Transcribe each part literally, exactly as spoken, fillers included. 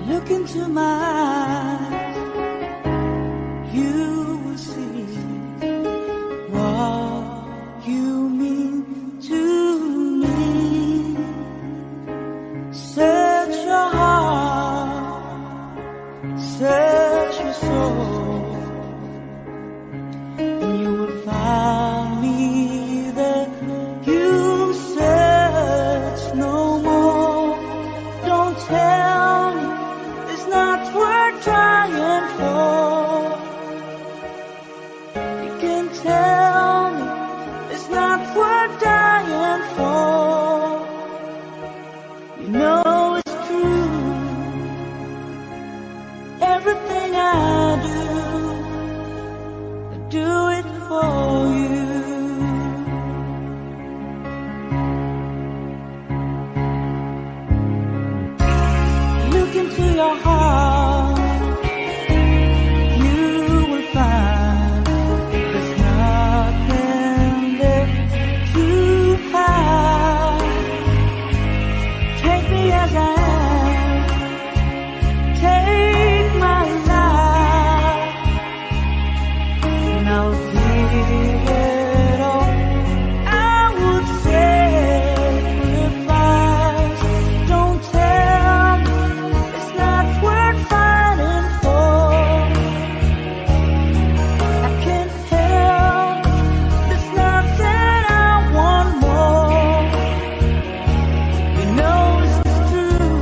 Look into my eyes, you will see what you mean to me. Search your heart, search your soul, and you will find me there. You search no more. Don't tell me it's not worth trying for. You can tell me it's not worth dying for. You know it's true. Everything I do, I do it for you. Look into your heart, you will find there's nothing there to hide. Take me as I am, take my life, and I'll give it all. I would sacrifice. Don't tell me it's not worth fighting for. I can't help, there's nothing I want more. You know it's true.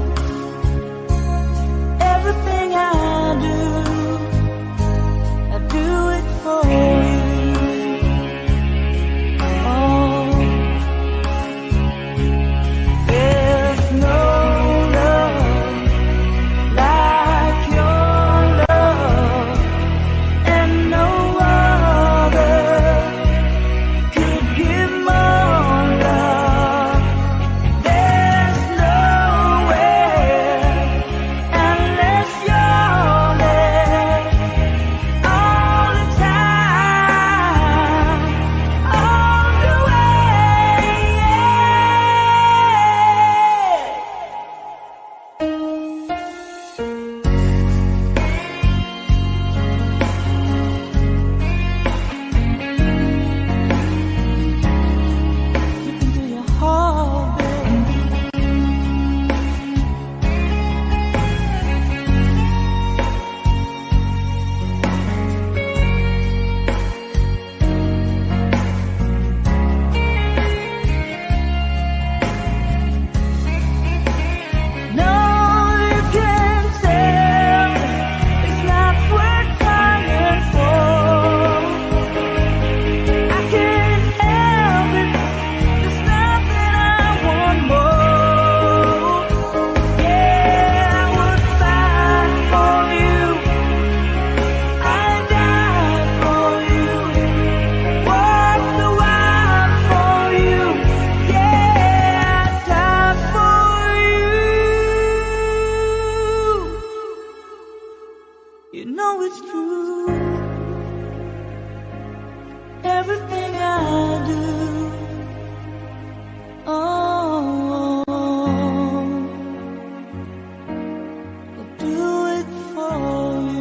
Everything I do, I do it for you. Oh, there's no love like your love, and no other could give more love. There's nowhere unless you're there all the time, all the way. Look into your heart, baby. No, you can't tell me it's not worth dying for. I can't help it, there's nothing I want more. Yeah, I would fight for you, I'd die for you, walk the wild for you. Yeah, I'd die for you. You know it's true. Everything I do, oh, I do it for you.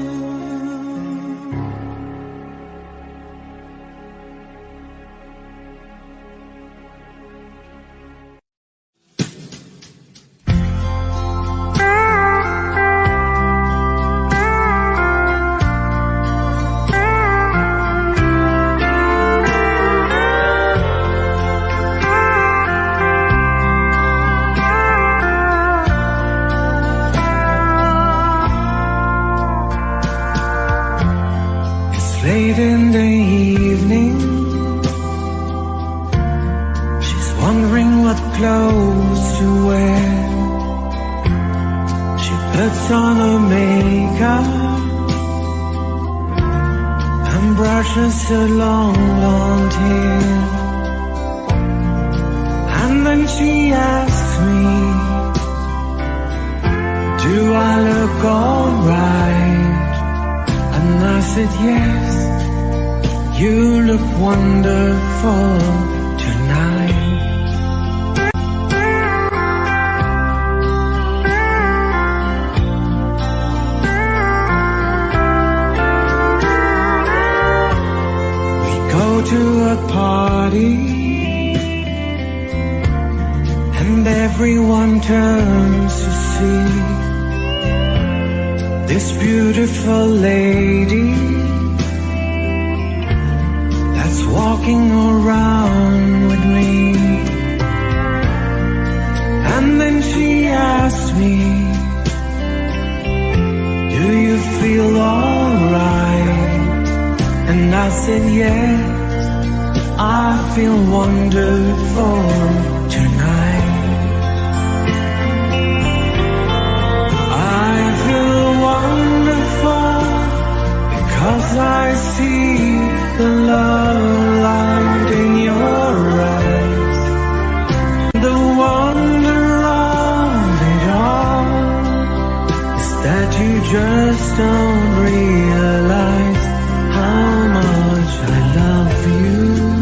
It's late in the evening. She's wondering what clothes to wear. She puts on her makeup and brushes her long blonde hair. And then she asks me, do I look alright? And I said yes, you look wonderful tonight. turns to see this beautiful lady that's walking around with me. And then she asked me, do you feel alright? And I said yes, I feel wonderful tonight. I feel wonderful because I see the love light in your eyes. The wonder of it all is that you just don't realize how much I love you.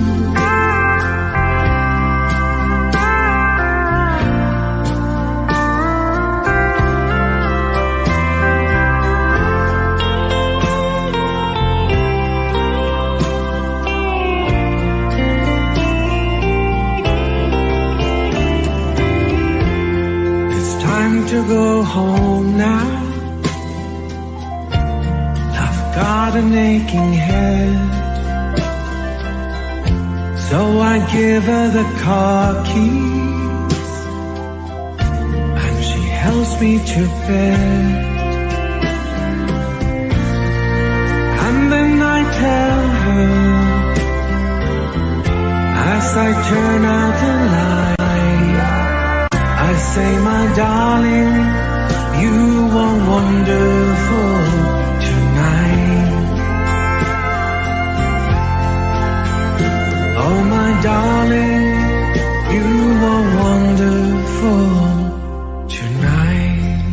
To go home now, I've got an aching head, so I give her the car keys and she helps me to bed. And then I tell her, as I turn out the light, I say, my darling, you are wonderful tonight. Oh, my darling, you are wonderful tonight.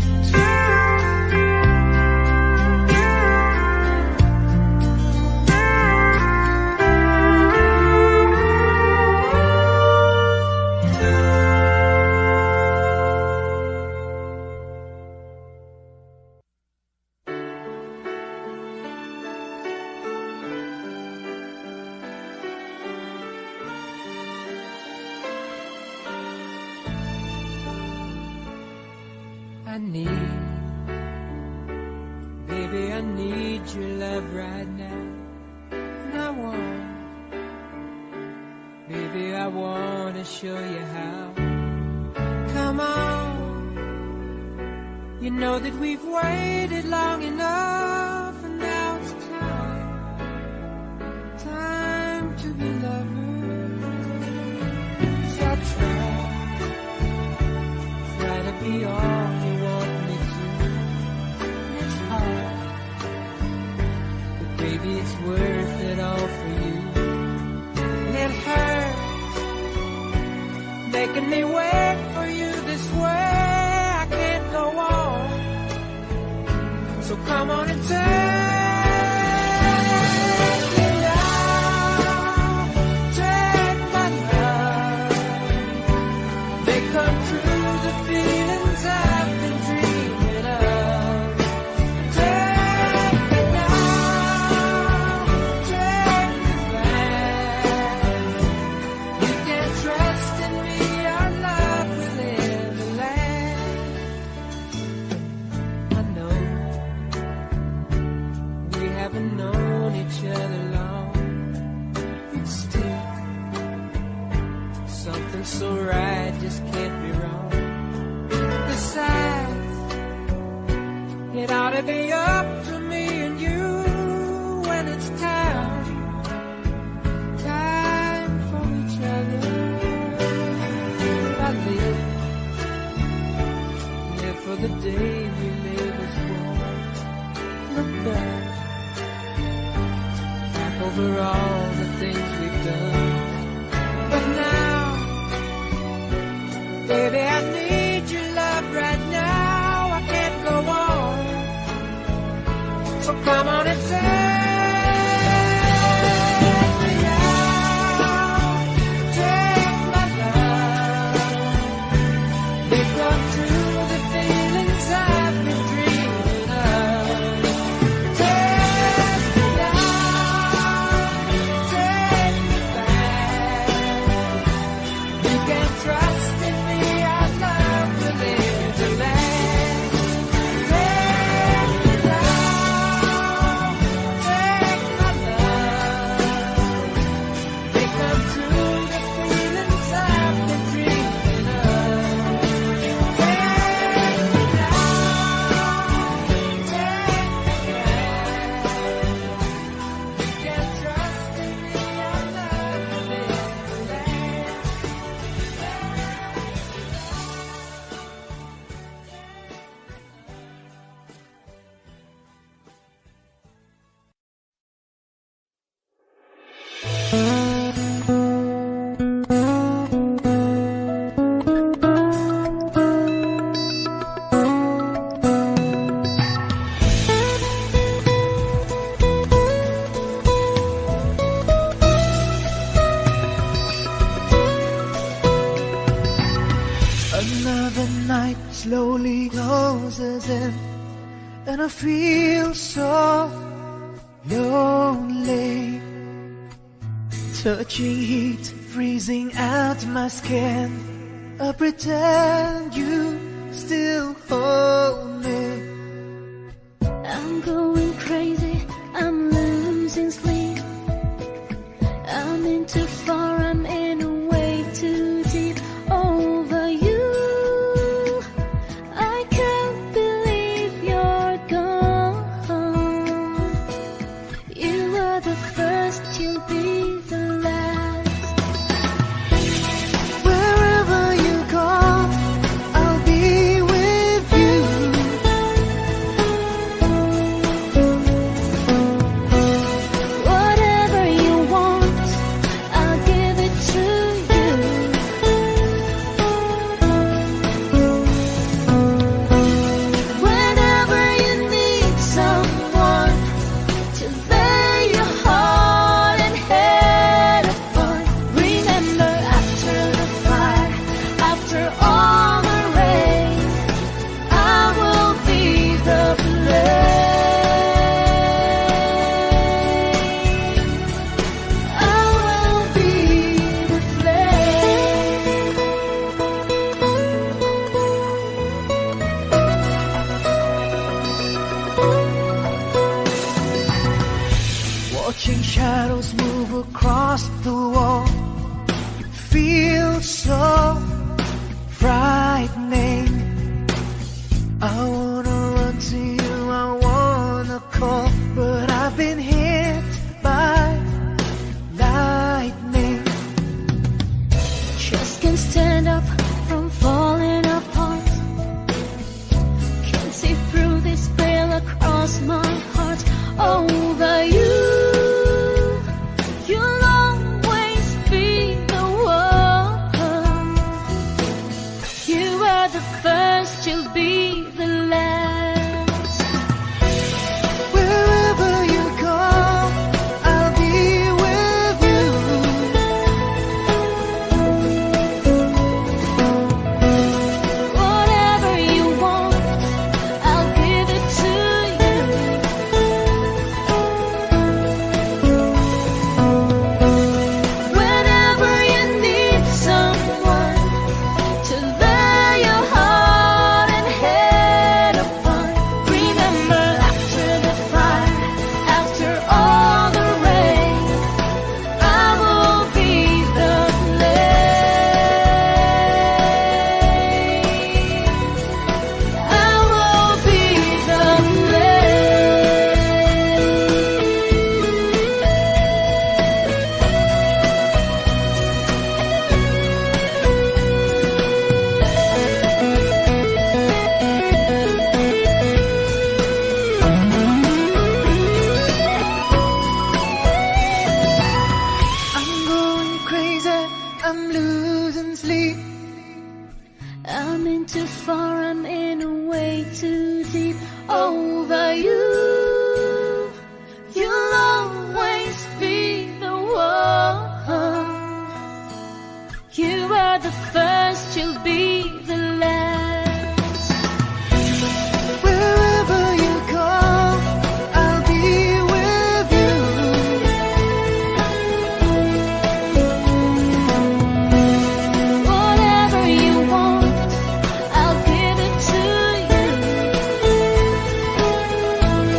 I need, baby, I need your love right now. And I want, baby, I want to show you how. Come on, you know that we've waited long enough, and now it's time, time to be lovers. So try, try to be all you want me to. It's hard, but baby, it's worth it all for you. And it hurts making me wait for you this way. I can't go on, so come on and take me now, take my love, make come true the feelings I've been dreaming of. Take me now, take me back. You can trust in me, our love will ever last. I know we haven't known each other long, but still something so right just can't be wrong. Besides, it ought to be up to me and you when it's time, time for each other. I live, live for the day we made us one. Look back, back over all the things we've done. But now, baby, I need your love right now. I can't go on, so come on and take me out, take my love, make come true the feelings I've been dreaming of. Take me out, take me back. You can trust in me, our love will present, and I feel so lonely. Touching heat, freezing out my skin. I pretend you still hold me. I'm going crazy, I'm losing sleep. I'm in too far, I'm in a way too deep over you. I can't believe you're gone. You were the first, you'll be the last. Wherever you go, I'll be with you. Whatever you want, I'll give it to you. Whenever you need someone to lay your heart and head upon, remember after the fire, after all the rain, I will be the flame. I will be the flame. Watching shadows move across the wall, it feels so frightening. I wanna run to you, I wanna call, but I've been hit by lightning. Just can't stand up from falling apart. Can't see through this veil across my heart. Over you, you'll always be the one. You are the first, you'll be the last. Wherever you go, I'll be with you. Whatever you want, I'll give it to you. Whenever you need someone to lay your heart and head upon, remember after the fire, after all the rain, I will be the flame. I will be the I'm going crazy, I'm losing sleep. I'm in too far, I'm in a way too deep over you. You'll always be the one. You are the first, you'll be the last. Wherever you go, I'll be with you. Whatever you want, I'll give it to you.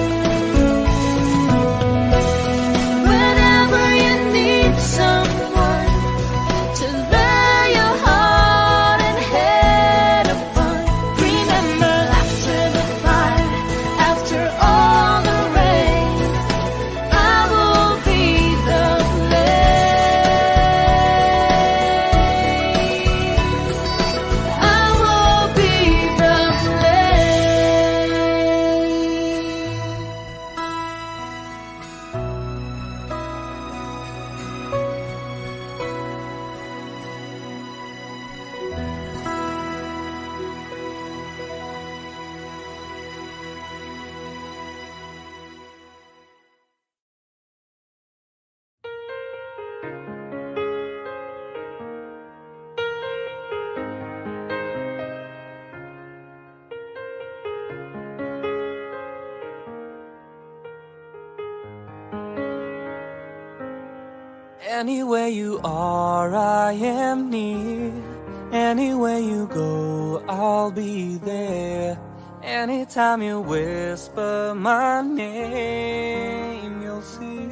Anywhere you are, I am near. Anywhere you go, I'll be there. Anytime you whisper my name, you'll see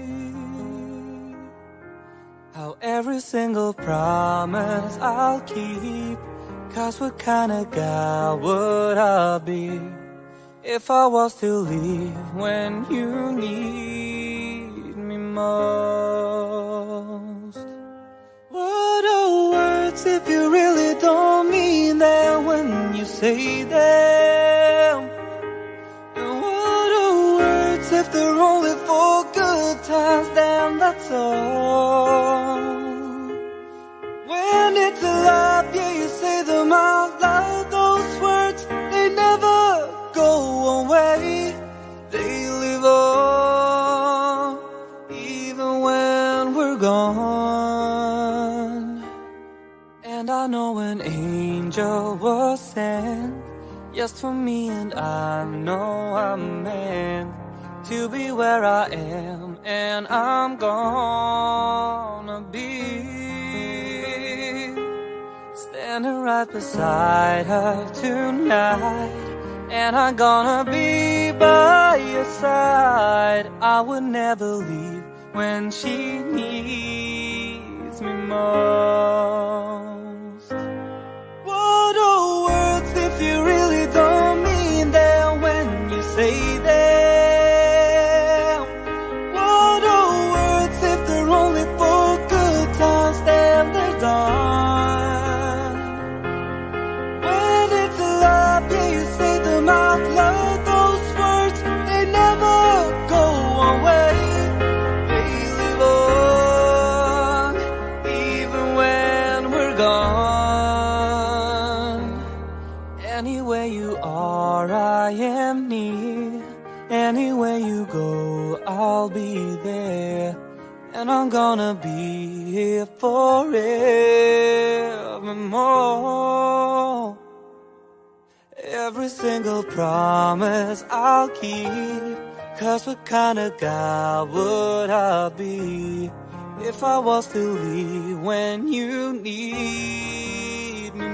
how every single promise I'll keep. 'Cause what kind of guy would I be if I was to leave when you need me most? What are words if you really don't mean them when you say them? And what are words if they're only for good times? Damn, that's all. When it's a lie, yeah, you say them out loud. Those words, they never go away. They live on, even when we're gone. And I know an angel was sent just for me, and I know I'm meant to be where I am, and I'm gonna be standing right beside her tonight. And I'm gonna be by your side. I would never leave when she needs me most. What are words if you really don't mean them when you say them? What are words if they're only for good times? Damn, they're done. When it's a lie, yeah, you say them out loud. Those words, they never go away. They live on, even when we're gone. Anywhere you are, I am near. Anywhere you go, I'll be there. And I'm gonna be here forevermore. Every single promise I'll keep. 'Cause what kind of guy would I be if I was to leave when you need me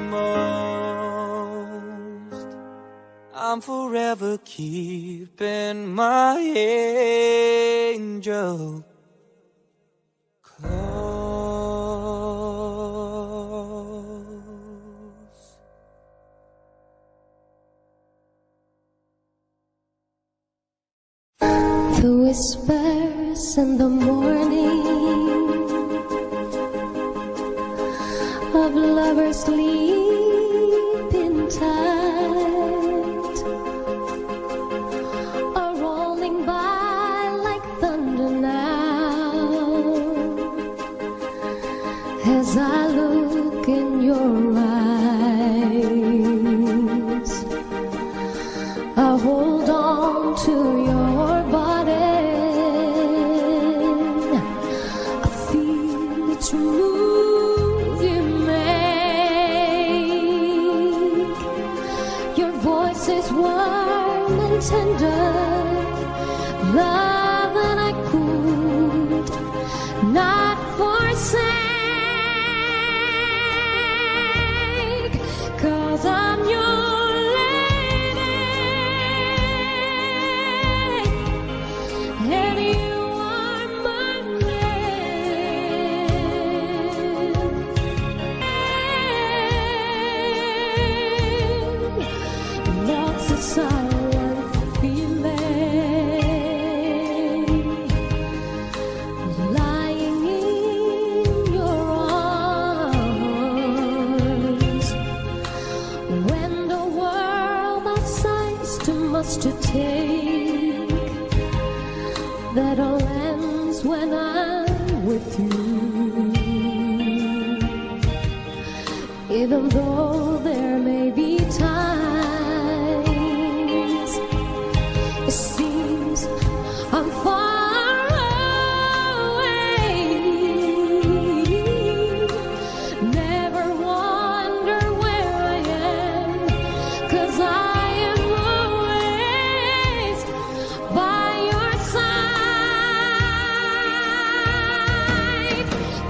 most? I'm forever keeping my angel close. The whispers in the morning of lovers sleeping tight are rolling by like thunder now. As I look in your eyes, I hold on to your body. I feel each move you make. Your voice is warm and tender, love that I could not forsake. 'Cause I'm your and you are my man. Love's a silent feeling lying in your arms. When the world outside's too much to take, that all ends when I'm with you. Even though there may be times it seems I'm far away, never wonder where I am, 'cause I am always by your side.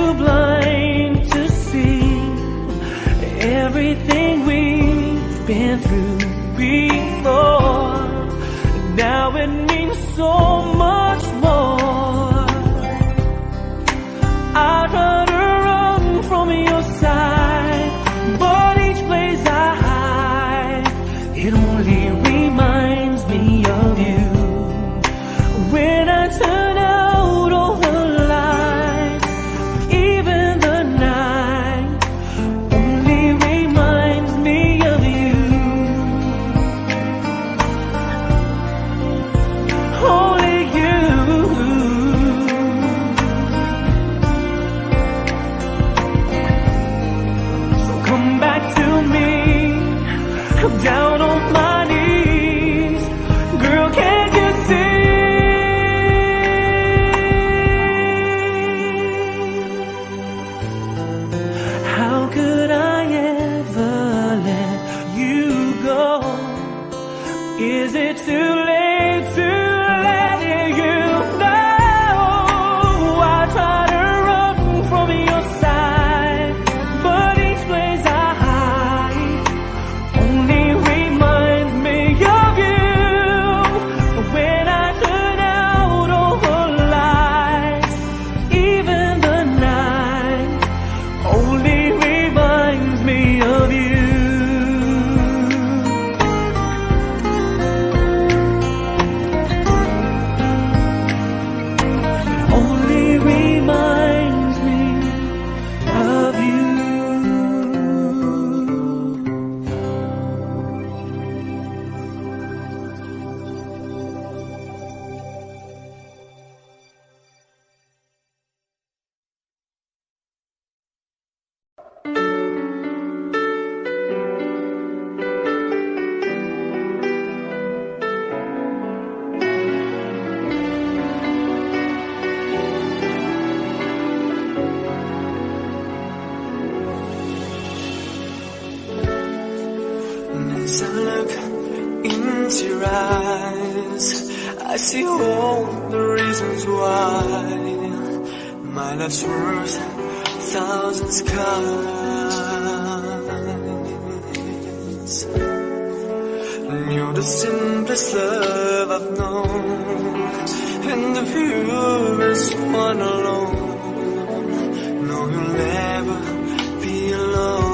too blind to see everything we've been through before. Now it means so much more. I try to run from your side, but each place I hide, it only reminds me of you. When I turn out all the lights, even the night only reminds me of you. Only you. So come back to me, I'm down on my knees. Girl, can't you see? How could I ever let you go? Is it too late to let you know? I try to run from your side, but each place I hide only reminds me of you. When I turn out all the lights, even the night only reminds me of you. Only reminds me of you. As I look into your eyes, I see all the reasons why my love's worth a thousand skies. You're the simplest love I've known, and the purest one alone. No, you'll never be alone.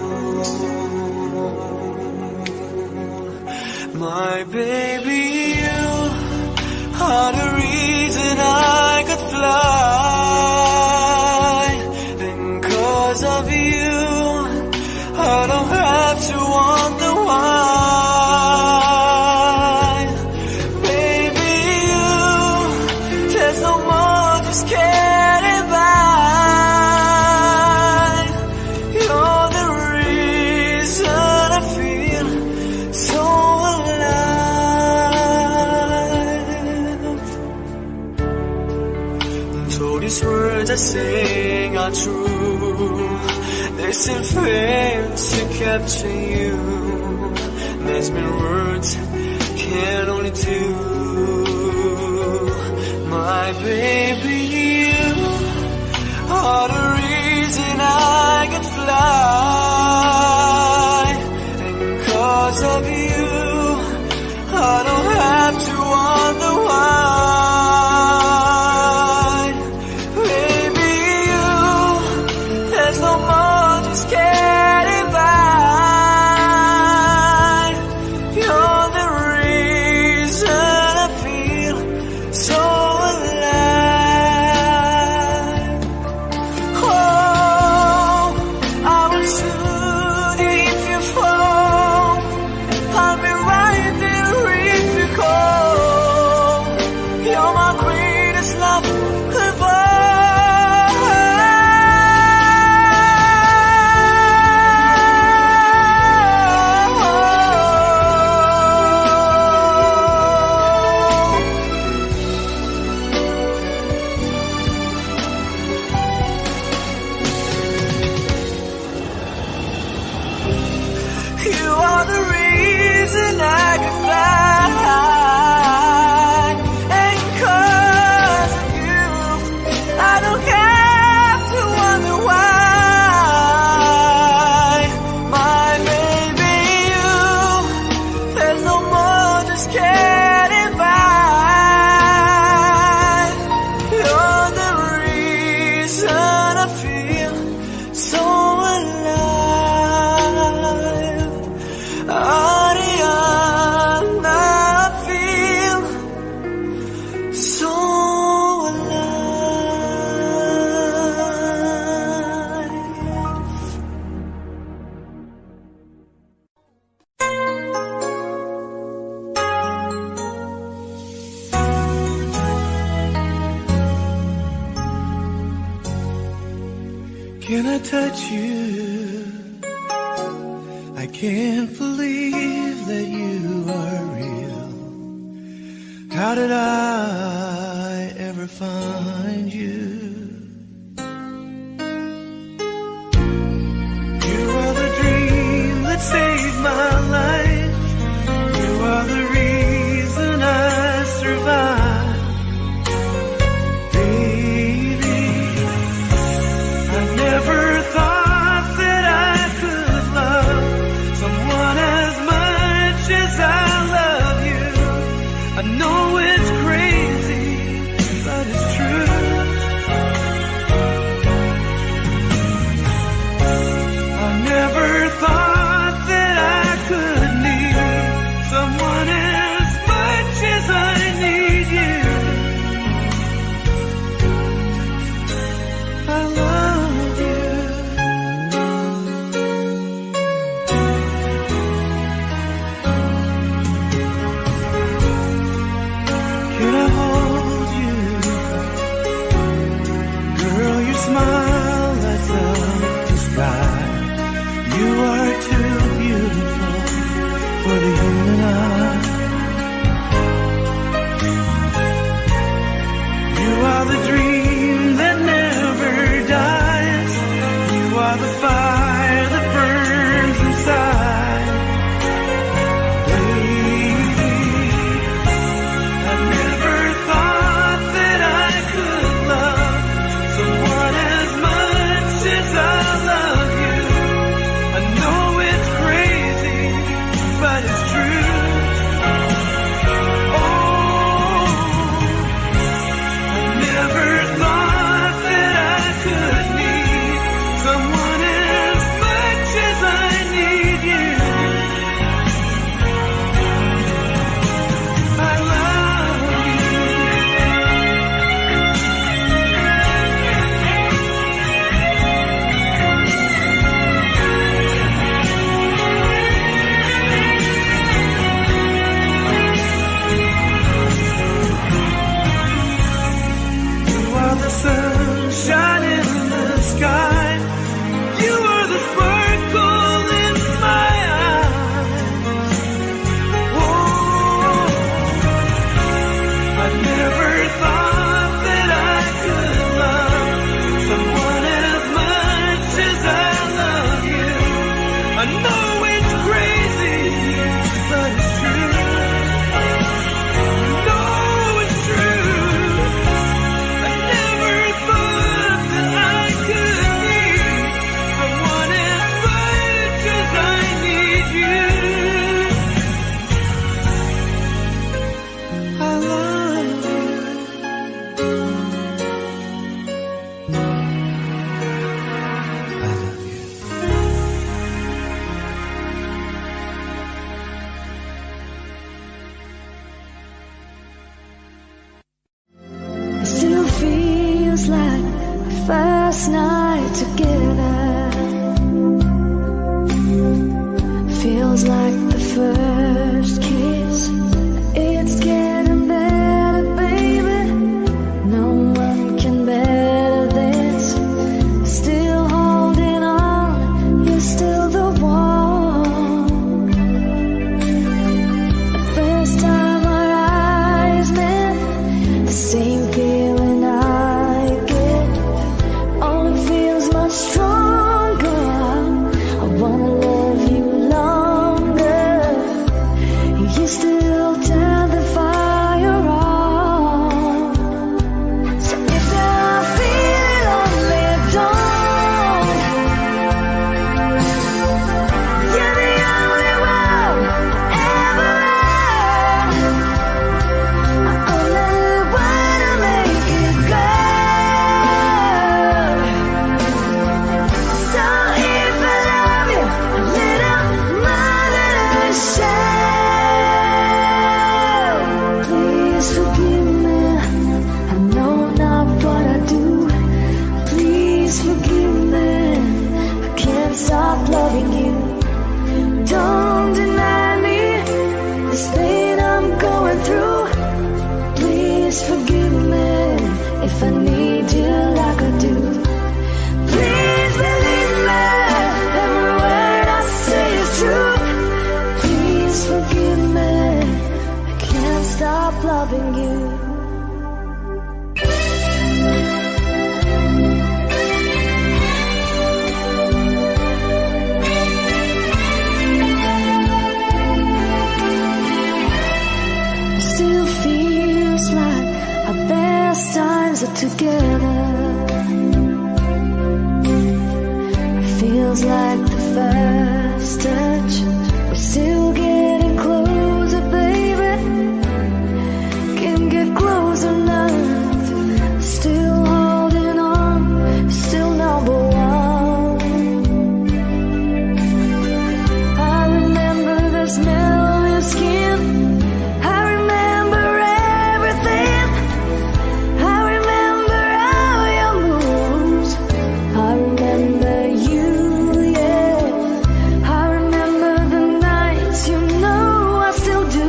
My baby, you are the reason I could fly. And 'cause of you, I don't have to wonder why. Baby, you, there's no more just getting by. You're the reason I feel so alive. So these words I sing are true. They still fail to capture you. There's been words can only do. My baby, you are the reason I can fly. And 'cause of you, I don't have to wonder why. Baby, you, there's no more just getting by. You're the reason I feel so alive. Oh, I would Can I touch you? I can't believe that you are real. How did I ever find you? You are the dream that saved my life. You are the reason I survive. Baby, I never thought that I could love someone as much as I love you. I know it's crazy, but it's true. I never thought that I could need someone as much as I need you. I love you. Can I hold you? Girl, your smile lights up the sky. You are too beautiful for the human eye. You are the dream that never dies. You are the fire that burns inside. Baby, I never thought that I could love someone as much as I love you. I know it's crazy, but it's true. Oh, I never thought that I could need someone as much as I need you. I love you. You are the sunshine in the sky. You are the sparkle in my eyes. Whoa, I never thought that I could love someone as much as I love you. I know it's crazy, but it's true. I know it's true. I never thought that I could need someone as much as I need you. I love you. I love you. It still feels like our first night together. Feels like the first kiss. It's getting better, baby. No one can better this. Still holding on, you're still the one. The first time our eyes met, the same feeling I get only feels much stronger. best times are together. Feels like the first touch. We're still getting closer, baby. Can't get close enough. Still holding on, still number one. I remember the smell of your skin. I remember everything. I remember all your moves. I remember you, yeah. I remember the nights, you know I still do.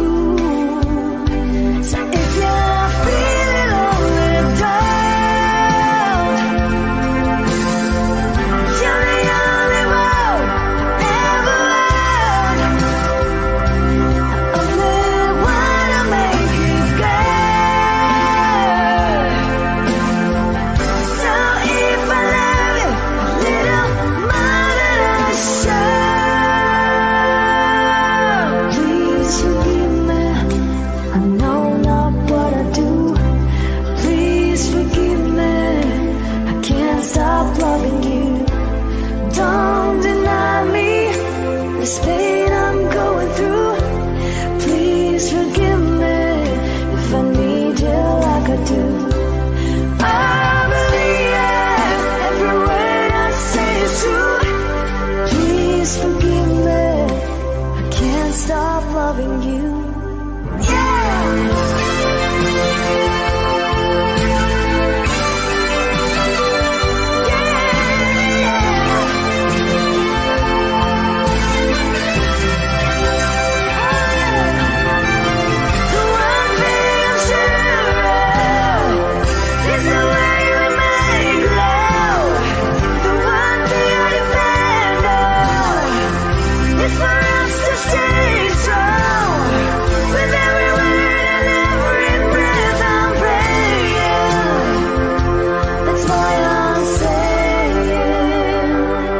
So if you're feeling lonely, don't. You're the only one ever loved. I only wanna make you glad. So if I love you a little more than I should, please forgive me. I know not what I do. Please forgive me. I can't stop loving you. Don't deny me this pain I'm going through. Please forgive me if I need you like I do. I believe it. Every word I say is true. Please forgive me. I can't stop loving you. Yeah. The one thing I'm sure of is the way we make love. The one thing I depend on is for us to stay strong. With every word and every breath I'm praying. That's why I'm saying,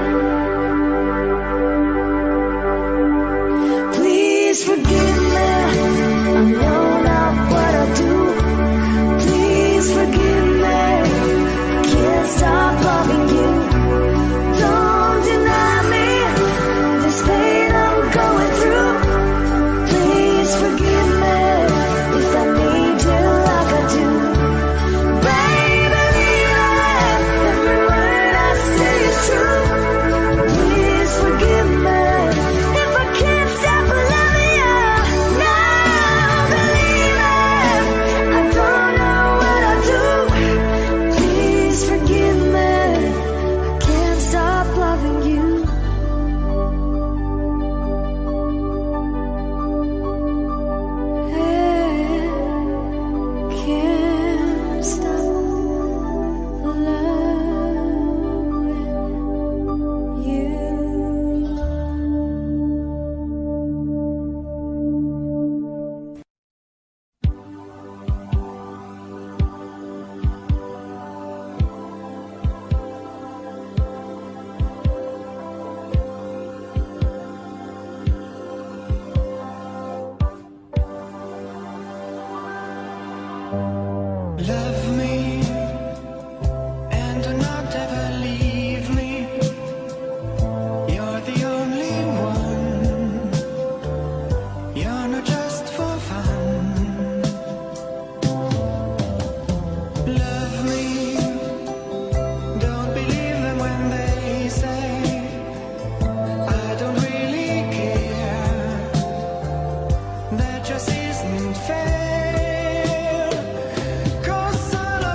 please forgive me. I know not what I do. Please forgive me. I can't stop loving you. Don't deny me this pain I'm going through. Please forgive me if I need you like I do. Baby, believe every word I say is true. Please forgive me if I can't stop loving you. No, believe it. I don't know what I do. Please forgive me. I can't stop loving you. Can't stop loving you. Love me and do not ever leave me. You're the only one. You're not just for fun. Love me. Don't believe them when they say I don't really care. That just isn't fair. 'Cause all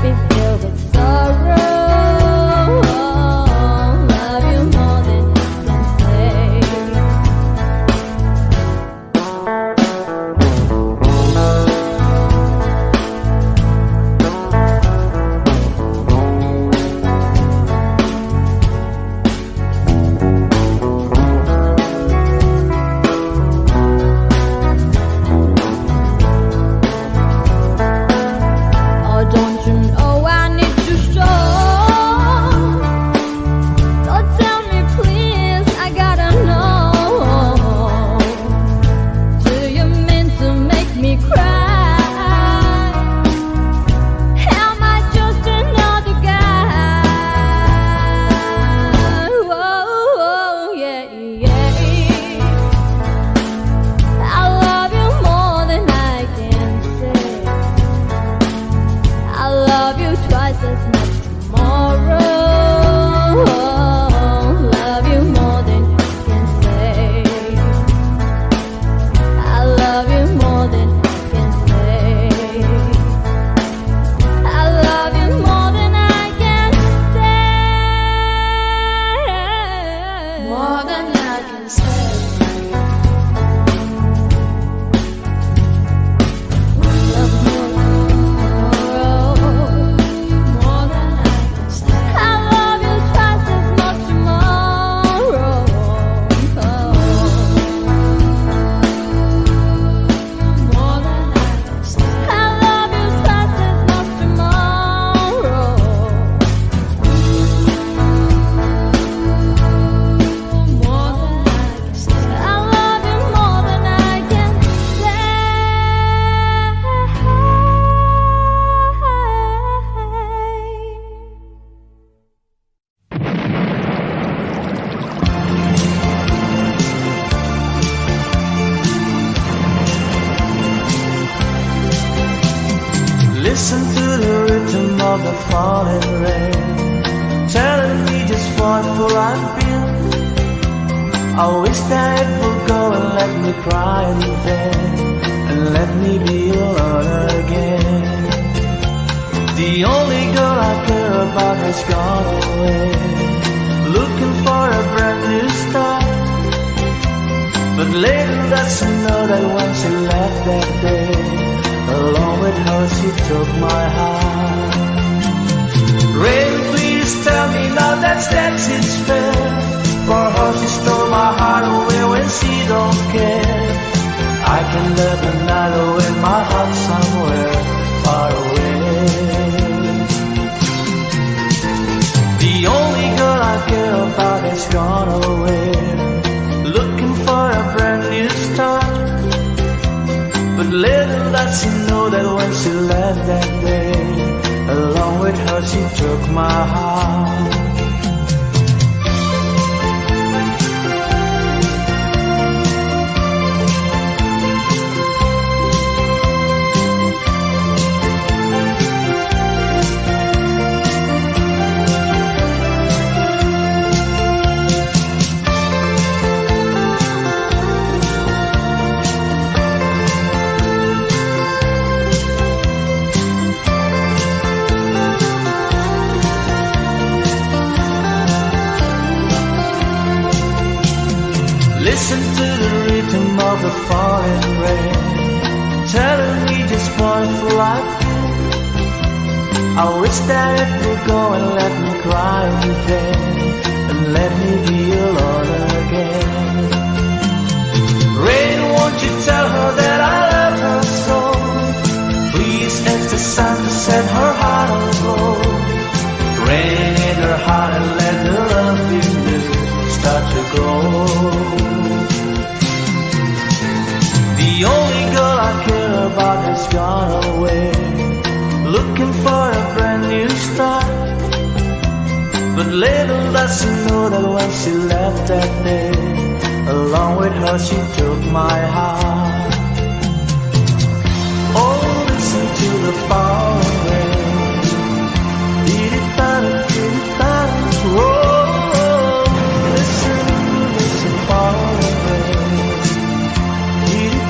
be filled with sorrow. Love you more than I can say. Oh, don't you know I need to show? Don't tell me please, I gotta know. Do you mean to make me cry? Am I just another guy? Oh, yeah, yeah. I love you more than I can say. I love you twice as much tomorrow. Love you more than I can say. I love you more than I can say. I love you more than I can say. More than I can say. Listen to the rhythm of the falling rain, telling me just what will I feel. I wish that it would go and let me cry in vain, and let me be alone again. The only girl I care about has gone away, looking for a brand new start. But later that's to know that when she left that day, along with her she took my heart. Rain, please tell me now that that's its fair. For her she stole my heart away when she don't care. I can live the night away, my heart somewhere far away. The only girl I care about has gone away, looking for a brand new start. But little does she know that when she left that day, along with her she took my heart. Listen to the rhythm of the falling rain, telling me just what will I feel. I wish that it would go and let me cry in vain, and let me be alone again. Rain, won't you tell her that I love her so? Please ask the sun to set her heart on gold. Rain in her heart and let the love in you start to grow. The only girl I care about has gone away, looking for a brand new start. But little does she know that when she left that day, along with her she took my heart. Oh, listen to the falling rain, oh, listen, listen, falling rain.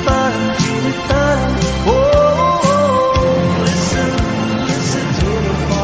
Oh, listen, listen to the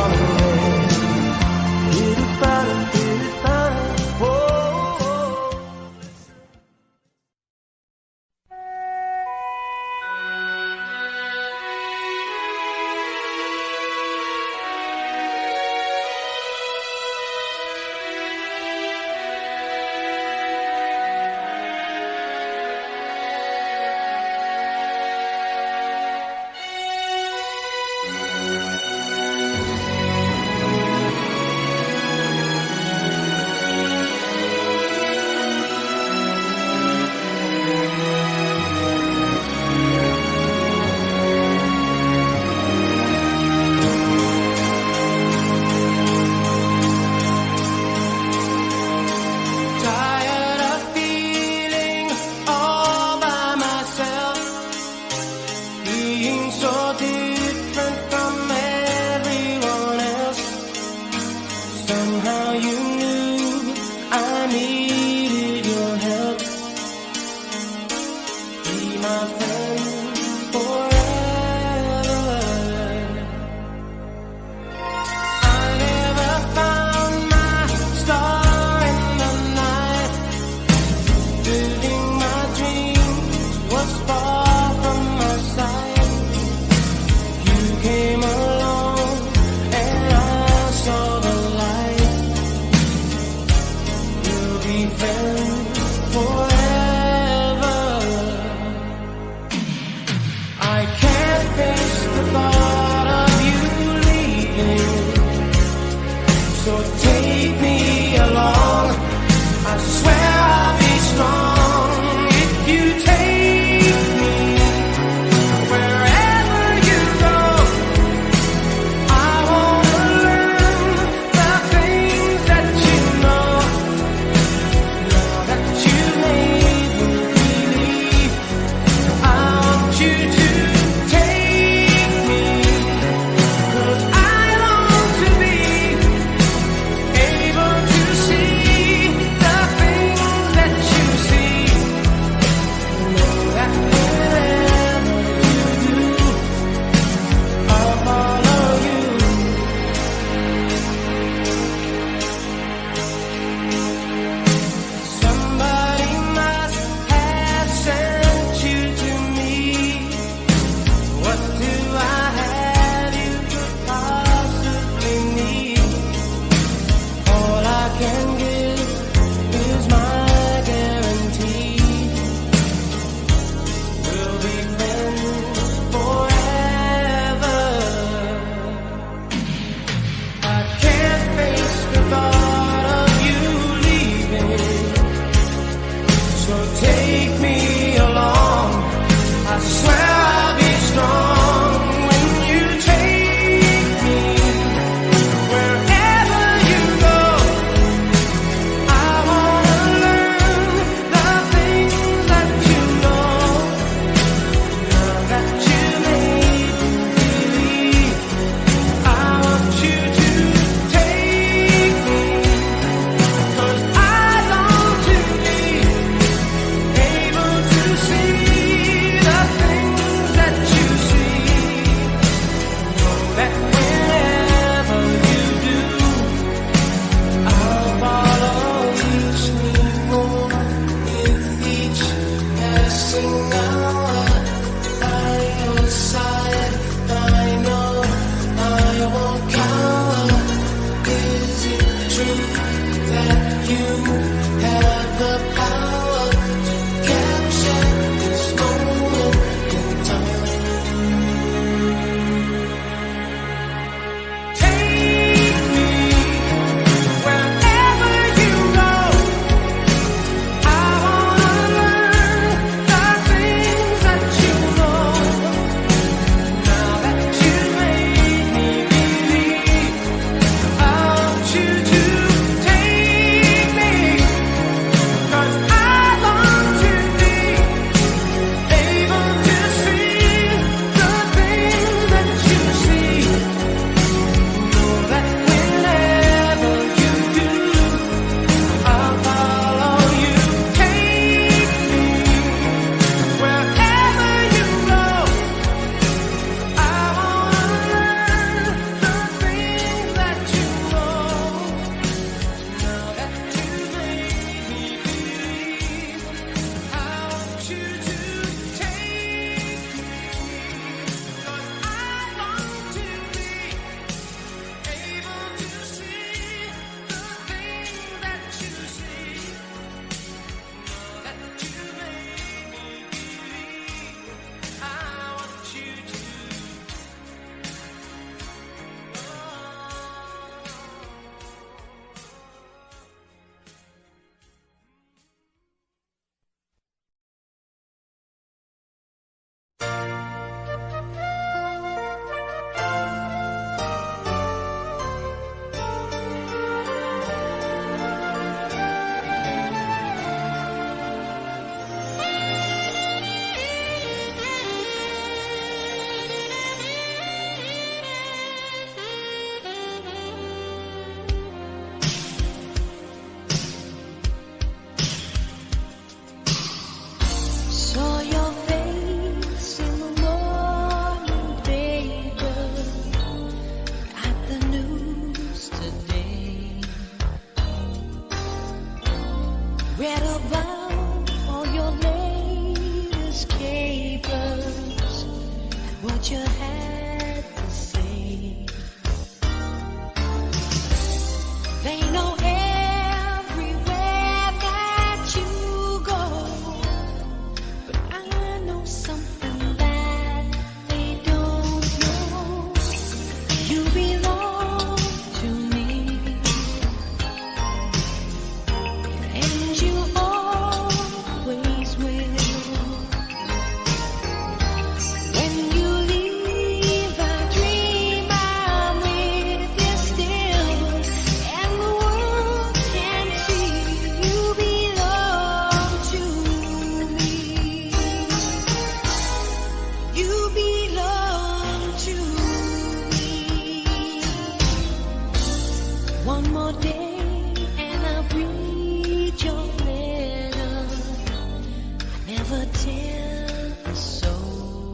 more day and I'll read your letter. I never tell a soul.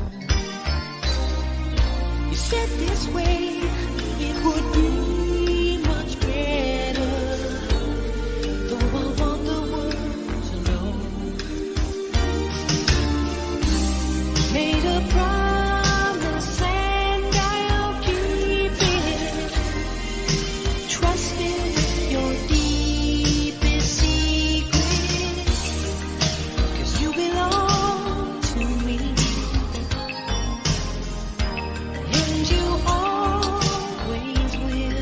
You said this way it would be much better. Though I want the world to know. Made a promise and I'll keep it. Trusting with your deepest secret. 'Cause you belong to me. And you always will.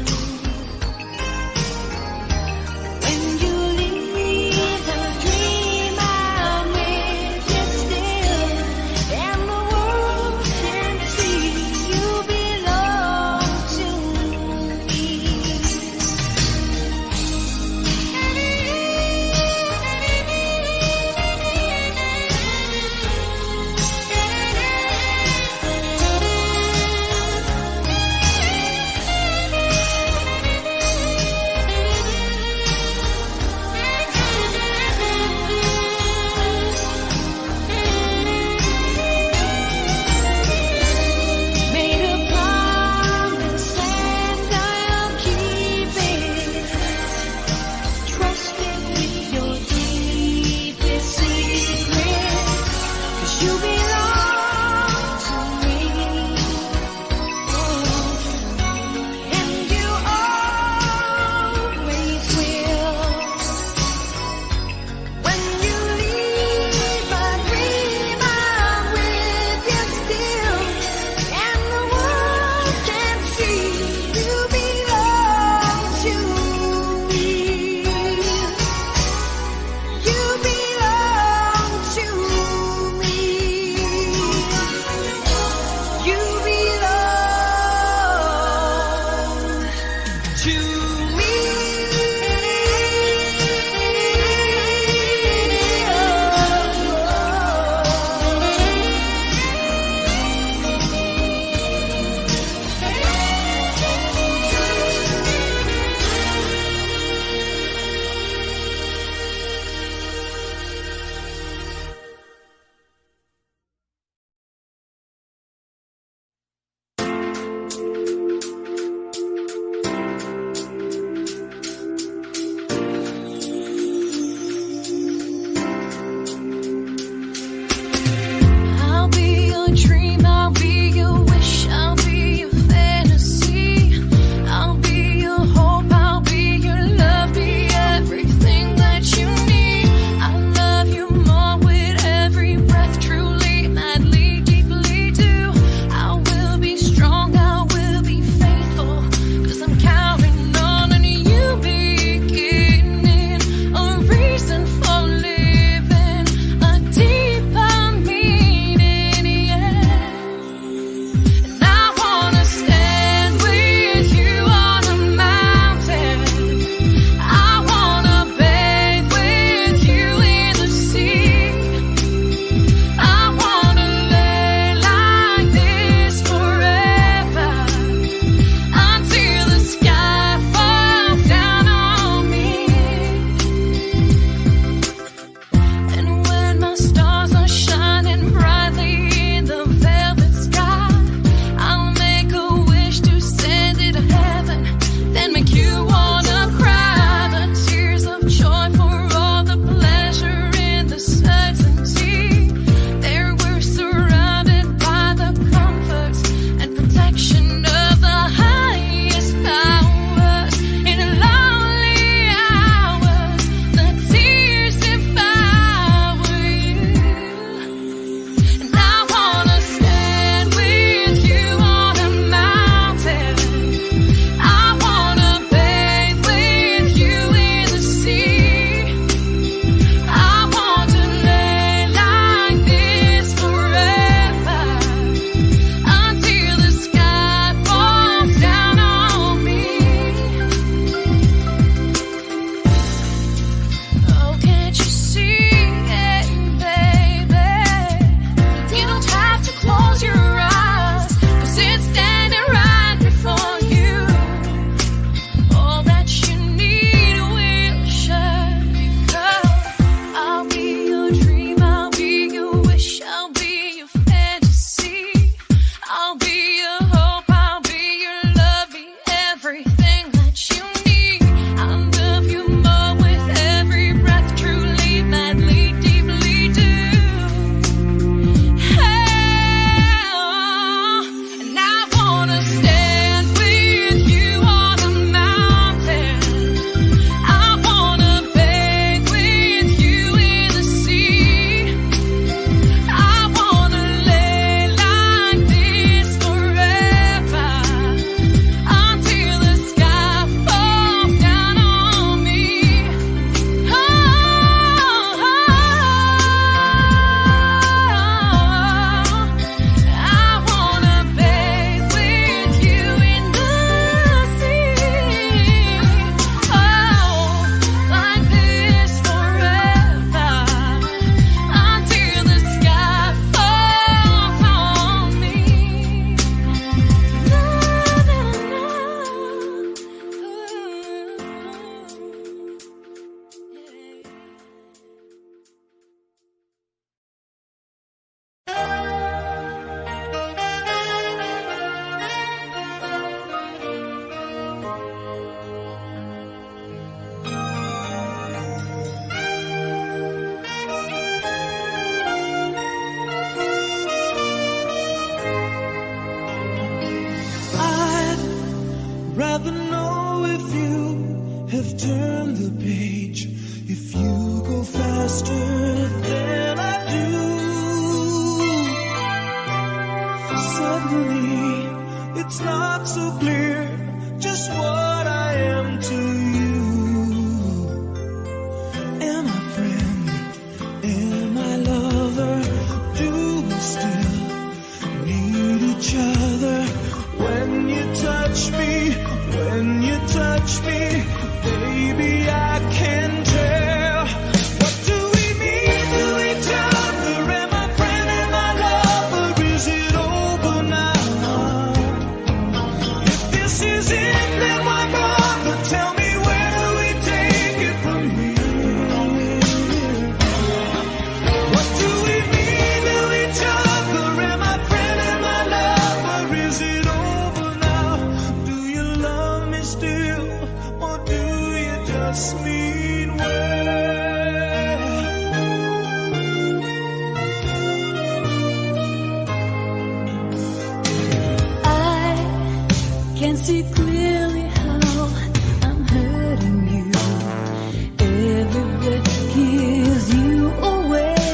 have turned the page if you go faster than I do. Suddenly, it's not so clear just what I am to you. Am I friend? Am I lover? Do we still need each other? When you touch me, when you touch me, baby, I can tell. What do we mean to each other? Am I friend? Am I lover? Is it over now? If this is it, then why bother? Tell me, where do we take it from here? What do we mean to each other? Am I friend? Am I lover? Is it over now? Do you love me still, or do you just mean well? I can see clearly how I'm hurting you. Every breath gives you away.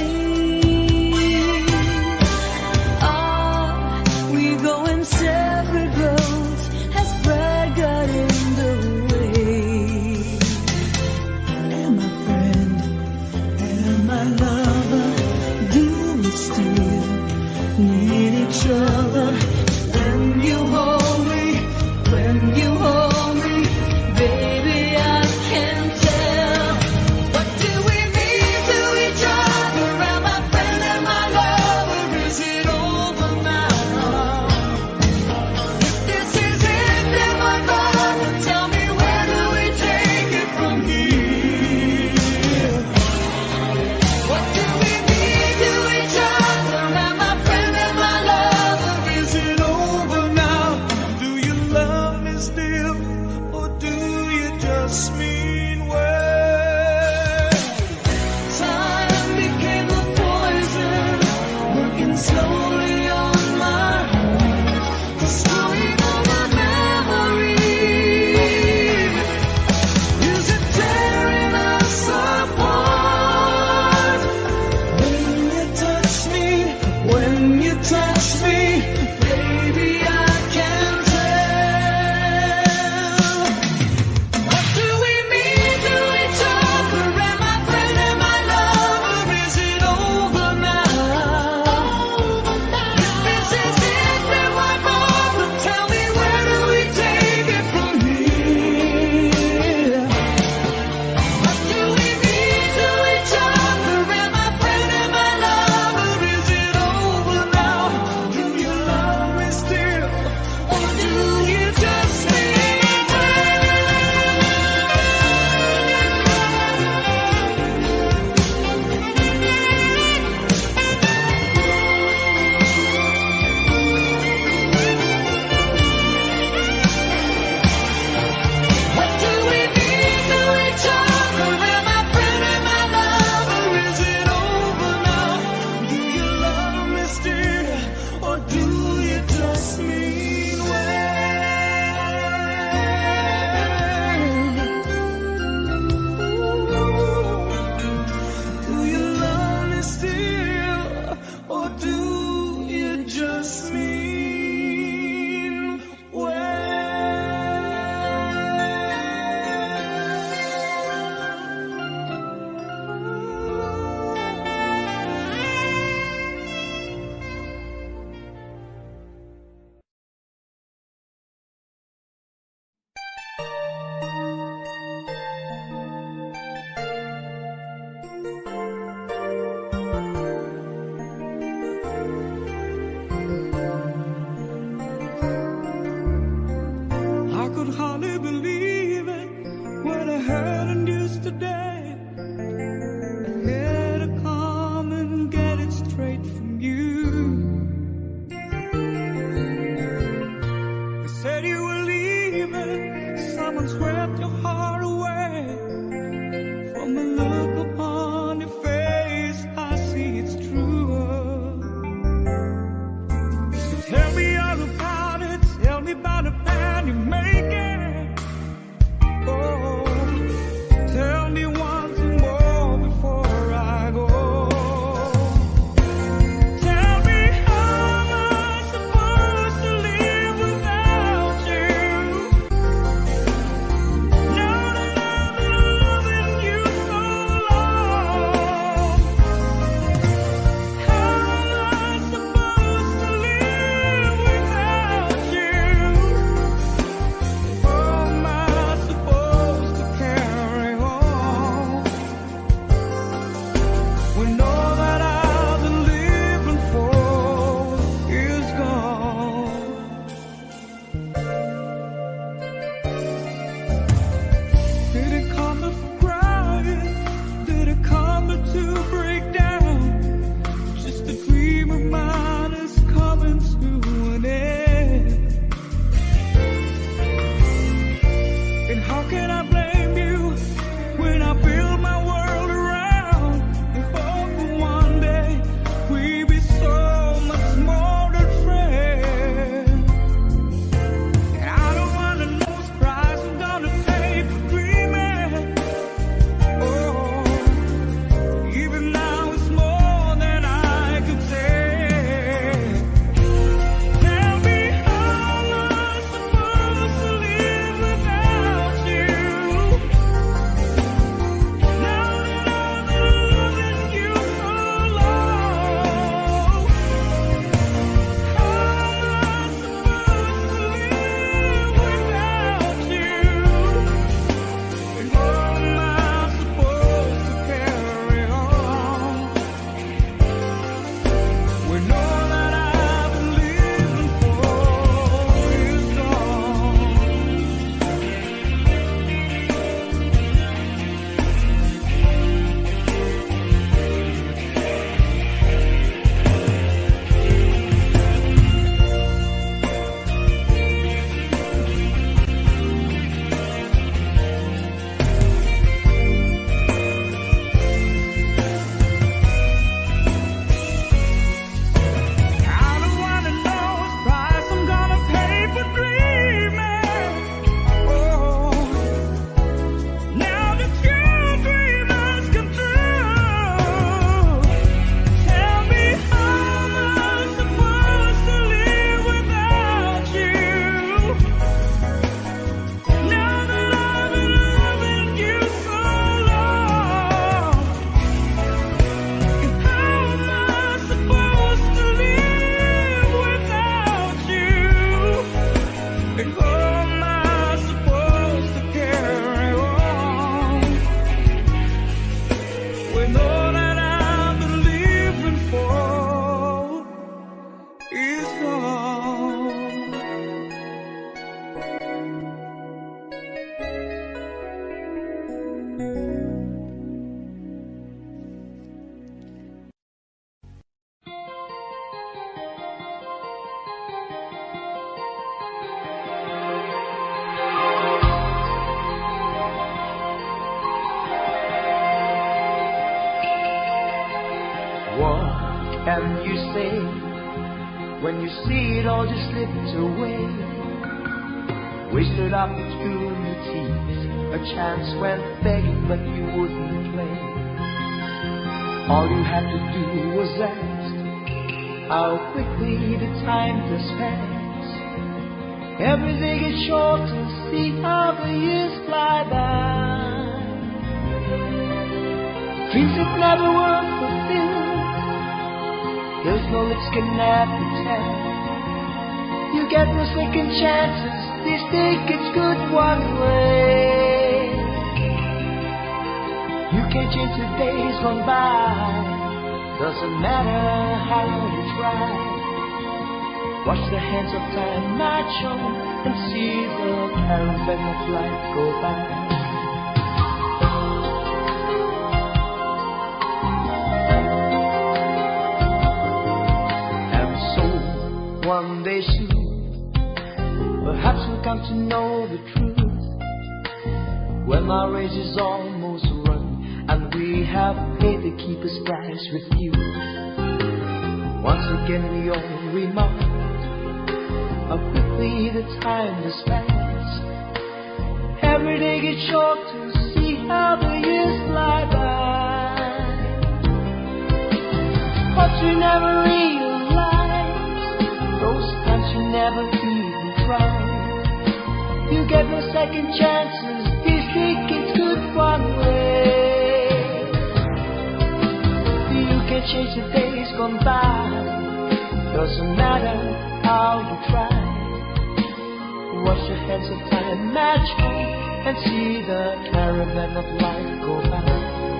Are we going separate roads? Has pride got in the way? Am I friend? Am I lover? Do we still need each other? When you hold me, when you hold me, baby, I can tell. What do we mean to each other? Am I friend? Am I lover? Is it over now? If this is it, then why bother? Tell me, where do we take it from here? What do we mean to each other? Am I friend? Am I lover? Is it over now? Do you love me still, or do you just mean well? Time became a poison, working slowly on my heart, destroying all my memories. Is it tearing us apart? When you touch me, when you touch me, baby, I can tell. What do we mean to each other? Am I friend? Am I lover? Is it over now? If this is it, then why bother? Tell me, where do we take it from here? What do we mean to each other? Am I friend? Am I lover? Is it over now? Do you love me still, or do you just mean What do we mean to each other? Am I friend? Am I lover? Is it over now? Do you love me still, or do you just mean well? Do you love me still, or do you just mean I could hardly believe it when I heard the news today. I had to come and get it straight from you. You said you were leaving, someone swept your heart away. From the look upon your face, I see it's true. So tell me all about it, tell me about the plan you're making. Oh, can you say when you see it all just slipped away? Wasted opportunities, a chance went begging but you wouldn't play. All you had to do was ask how quickly the time does pass. Every day gets short to see how the years fly by. Dreams that never were fulfilled, there's no lips can never tell. You get no second chances, this think it's good one way. You can't change the days gone by, doesn't matter how you try. Watch the hands of time march on and see the caravan of life go by. And so one day soon, perhaps we'll come to know the truth, when our race is almost run and we have paid the keeper's price with you. Once again we all remark how quickly the time has passed. Every day gets short to see how the years fly by. But you never realize those times you never even tried. You get no second chances, these think it's good one way. You can change the days gone by, doesn't matter how you try. Watch the hands of time match and see the caravan of life go by.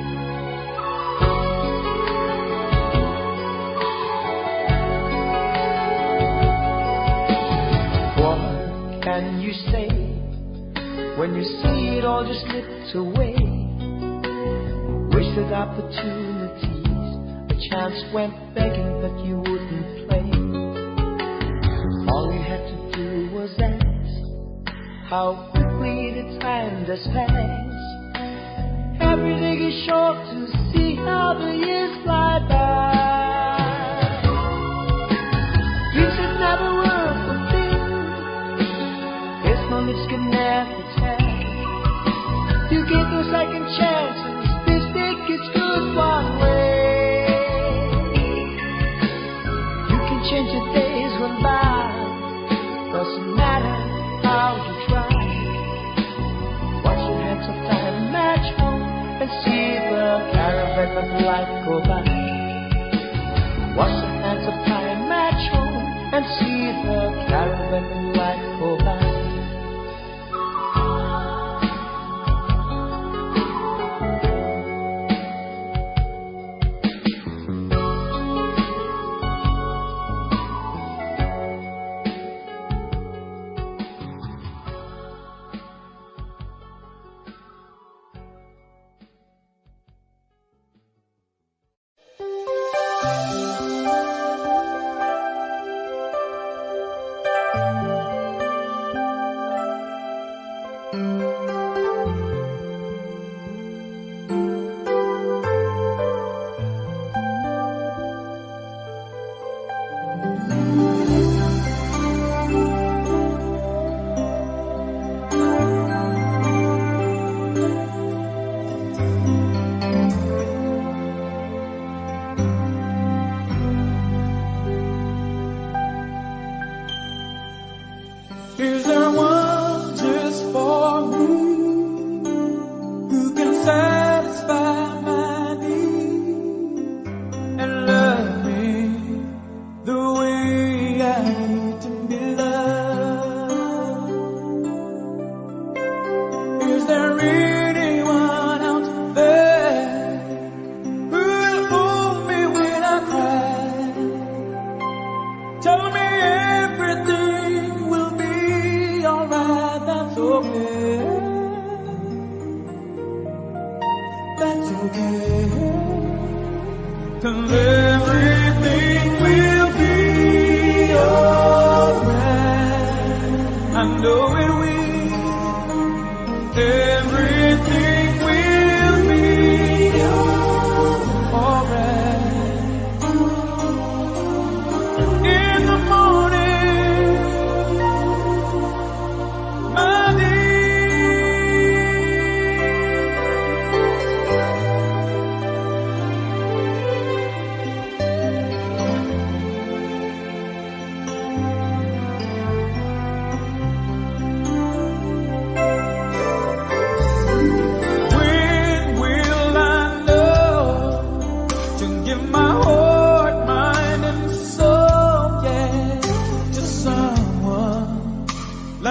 What can you say when you see it all just slipped away? Wasted opportunities, a chance went begging but you wouldn't play. All you had to do was ask how quickly the time does pass. Every day is short to see how the years fly by. Dreams that never were fulfilled, there's no lips can never tell. You give no second chances, this think it's good one way. You can change the days when by, doesn't matter how you try. Watch the hands of time match on and see the caravan of life go by. Watch the hands of time match on and see the caravan of life go by. Is there one just for me who can satisfy my need and love me the way I need to be loved? Is there anyone out there who will hold me when I cry? Tell me everything will be alright, that's okay. That's okay. 'Cause everything will be alright. I know it will. Everything will be alright.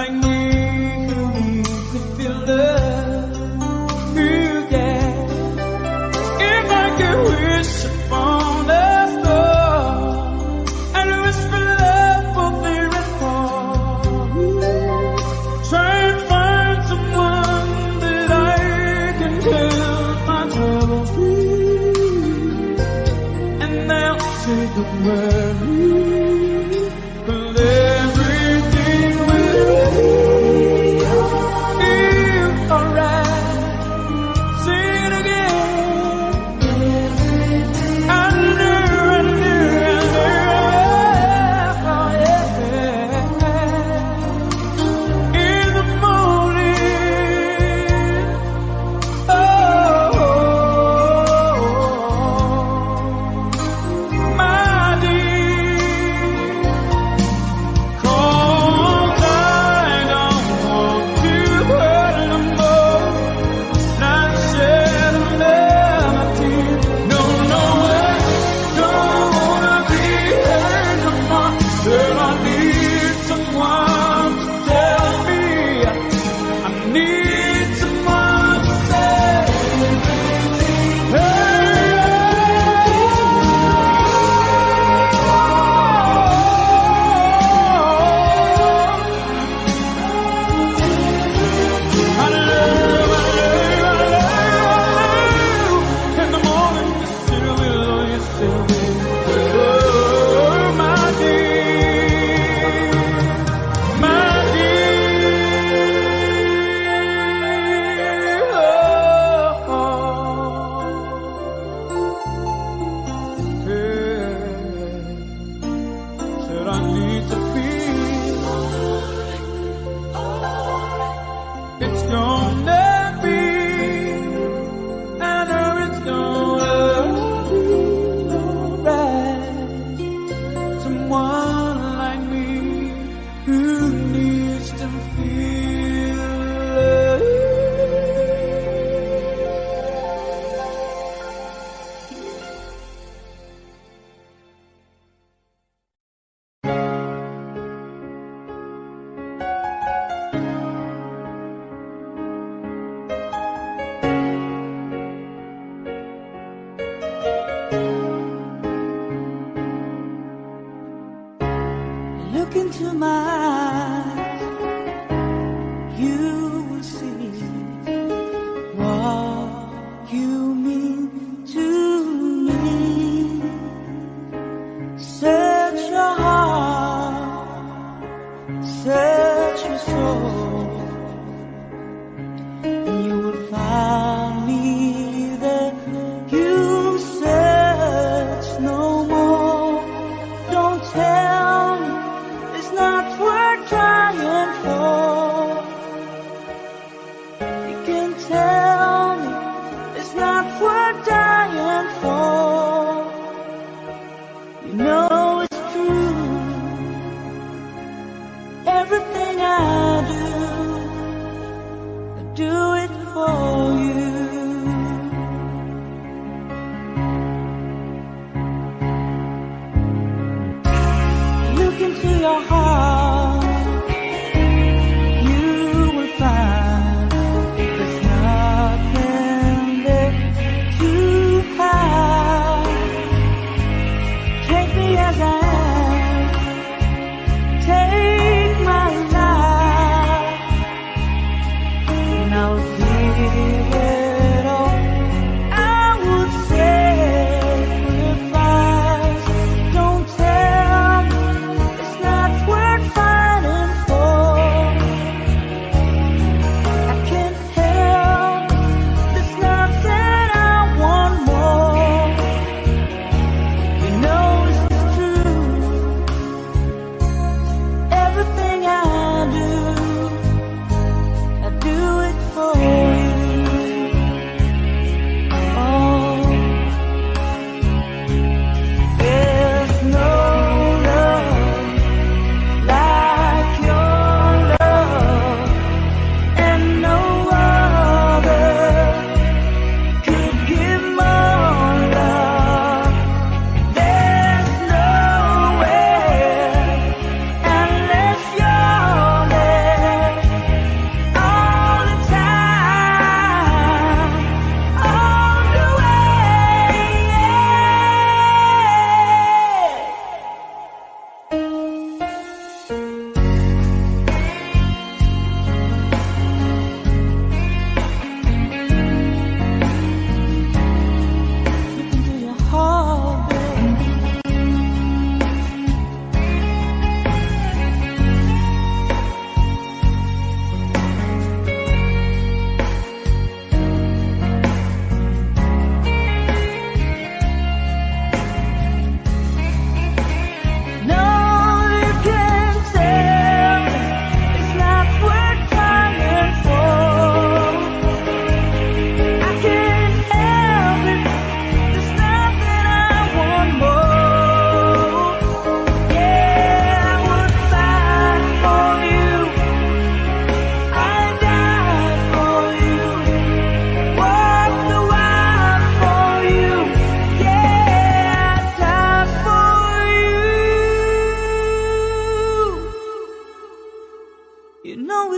like me who needs to feel love. Ooh, yeah. If I could wish upon a star and wish for love both near and far, try and find someone that I can tell my troubles to, and they'll say don't worry, 'cause everything will be alright. Sing it again. I knew, I knew, I knew, oh yeah. In the morning, oh, my dear, 'cause I don't want to hurt no more. Not shed another tear. No, no, I don't wanna be hurt no more. But I need someone to tell me. I need someone to say, hey, I love, I love, I love. In the morning, you still will, oh, you still will. Oh, my dear, my dear. Oh, yeah. Said I need to feel it's gonna be, I know it's gonna be alright. Someone like me who needs to feel love.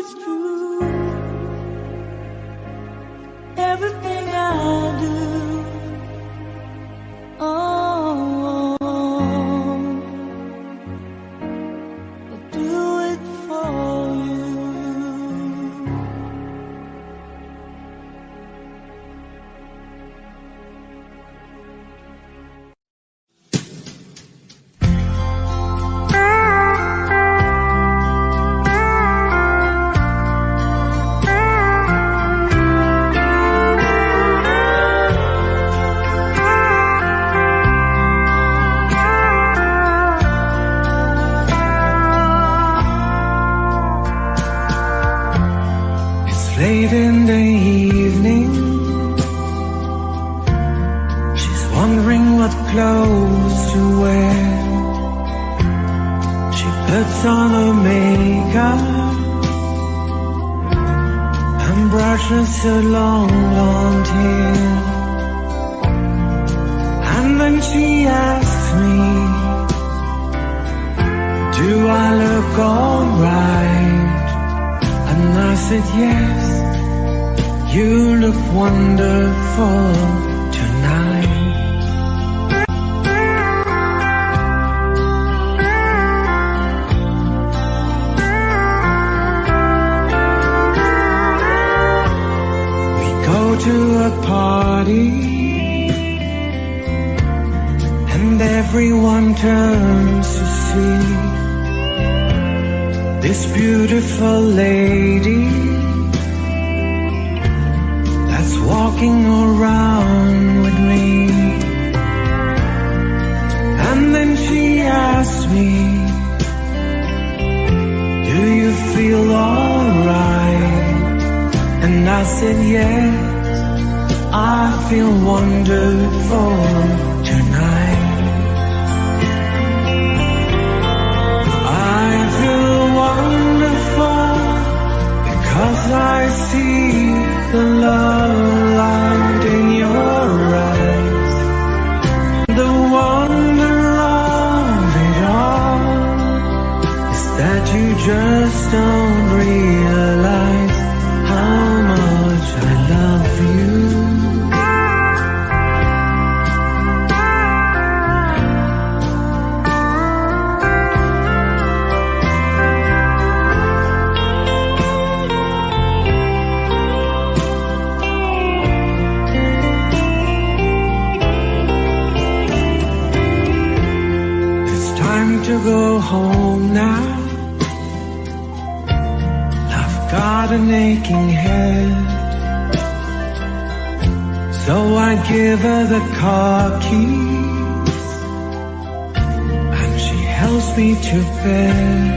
is true. Everything I do, oh, I do it for you. Late in the evening, she's wondering what clothes to wear. She puts on her makeup and brushes her long blonde hair. And then she asks me, do I look alright? And I said yes, you look wonderful tonight. We go to a party and everyone turns to see this beautiful lady that's walking around with me. And then she asked me, do you feel alright? And I said yes, I feel wonderful tonight. I feel wonderful because I see the love light in your eyes. The wonder of it all is that you just don't realize how much I love you. To go home now, I've got an aching head, so I give her the car keys and she helps me to bed.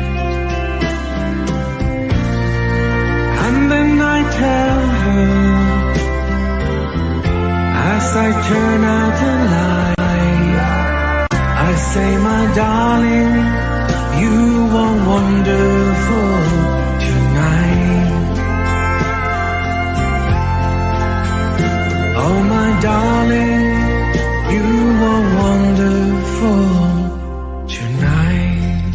And then I tell her, as I turn out the light, I say, my darling, you are wonderful tonight. Oh, my darling, you are wonderful tonight.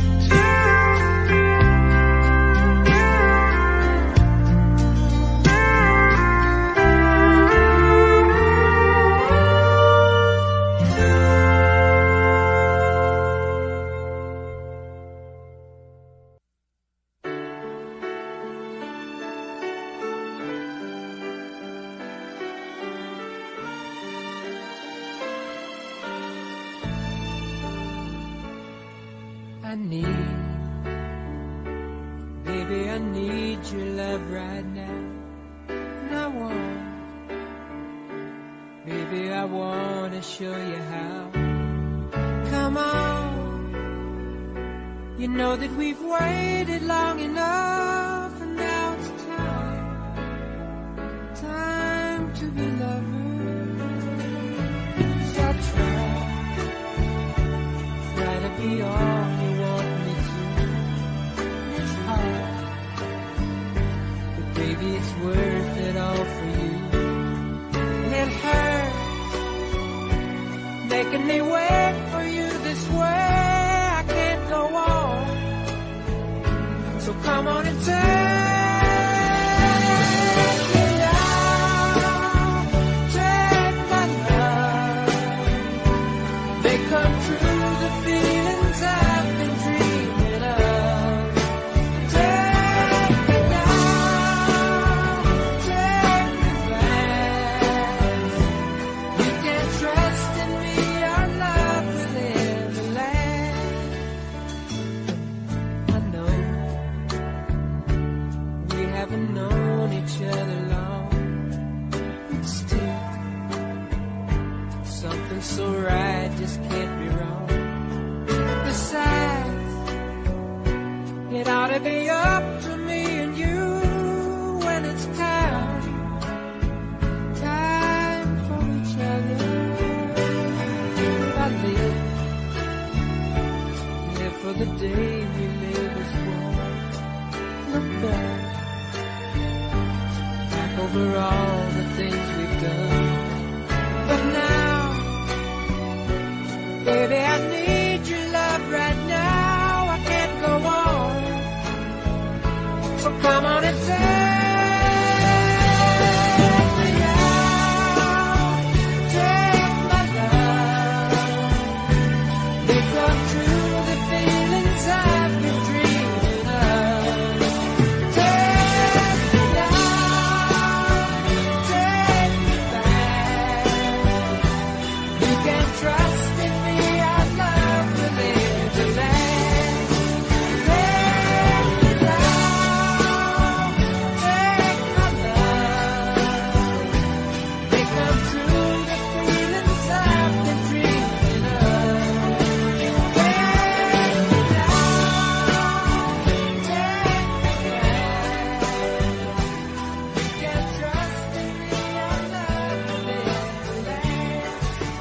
I need, baby, I need your love right now. And I want, baby, I want to show you how. Come on, you know that we've waited long enough, and now it's time, time to be lovers. I try, try to be all you want me to. It's hard, but baby, it's worth it all for you. And it hurts making me wait for you this way. I can't go on, so come on and take over all the things we've done. But now, baby, I need your love right now. I can't go on. So come on and take me out. Take my love. Make come true the feelings I've been dreaming of. Take me out. Take me back. You can trust in me. Our love will live to last. Take me out. Take my love. Make come true the feelings I've been dreaming of. Take me out. Take me back. You can trust in me. Our love will live to last.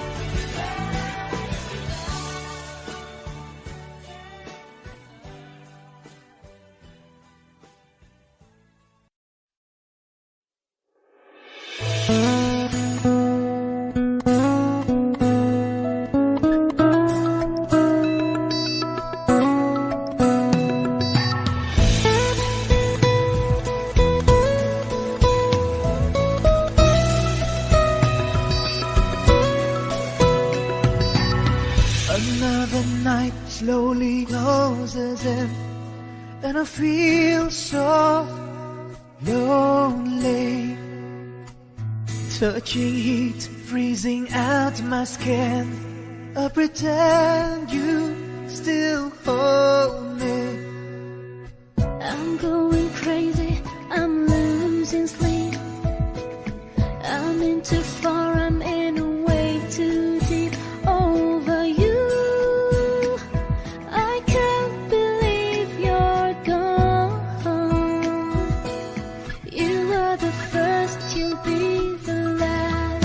Another night slowly closes in, and I feel so lonely. Touching heat, freezing out my skin. I pretend you still hold me. I'm going crazy, I'm losing sleep. I'm in too far, I'm in a way too deep over you. I can't believe you're gone. You were the first, you'll be the last.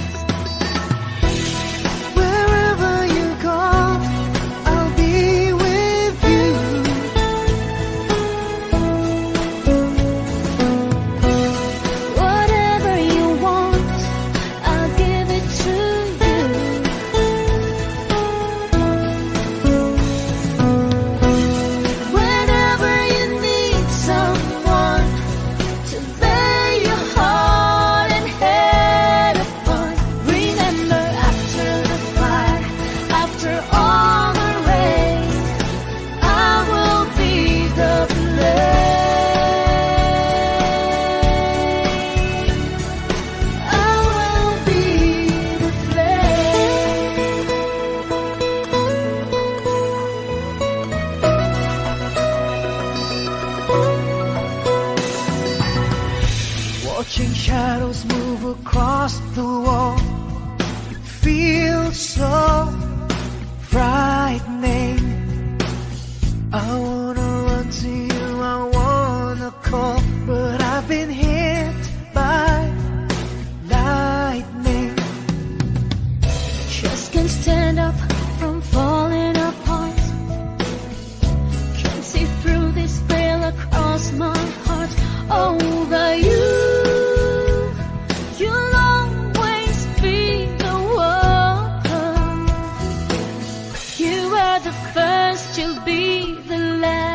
Wherever you go, I'll be with you. Whatever you want, I'll give it to you. Whenever you need someone to lay your heart and head upon, remember after the fire, after all the rain, I will be the flame. I will be the flame. Watching shadows move across the wall, it feels so frightening. I wanna run to you, I wanna call, but I've been hit by lightning. Just can't stand up from falling apart. Can't see through this veil across my heart. Over you, you'll always be the one. You are the first, you'll be the last.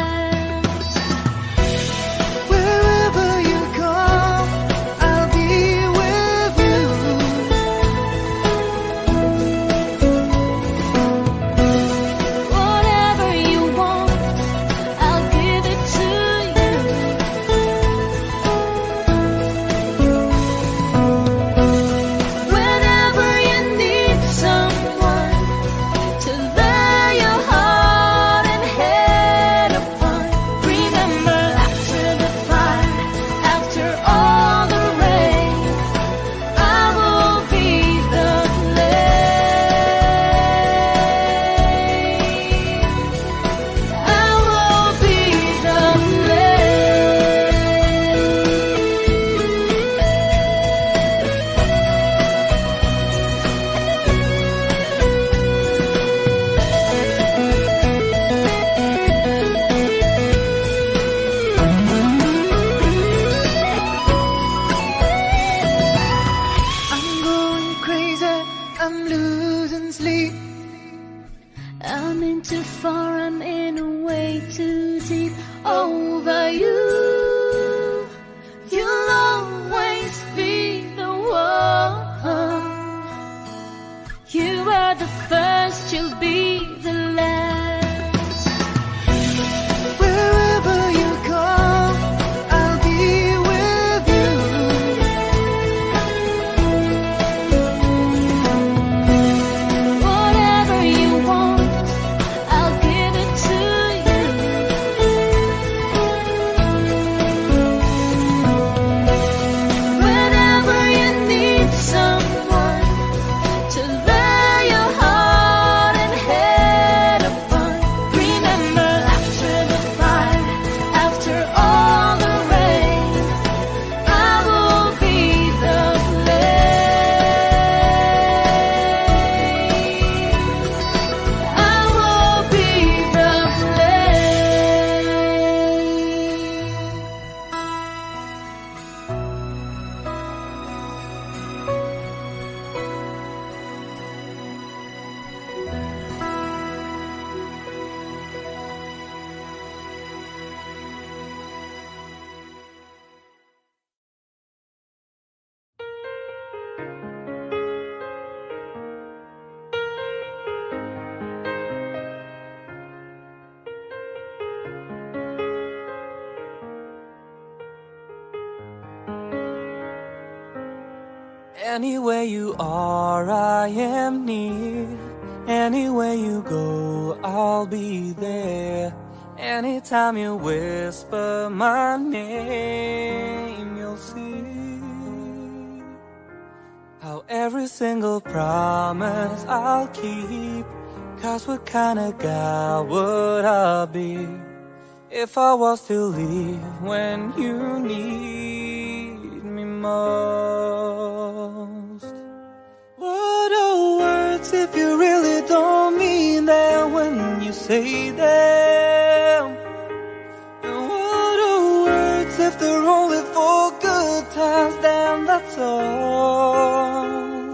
Anywhere you are, I am near. Anywhere you go, I'll be there. Anytime you whisper my name, you'll see how every single promise I'll keep. 'Cause what kind of guy would I be if I was to leave when you need me most? What are words if you really don't mean them when you say them? And what are words if they're only for good times? Damn, that's all.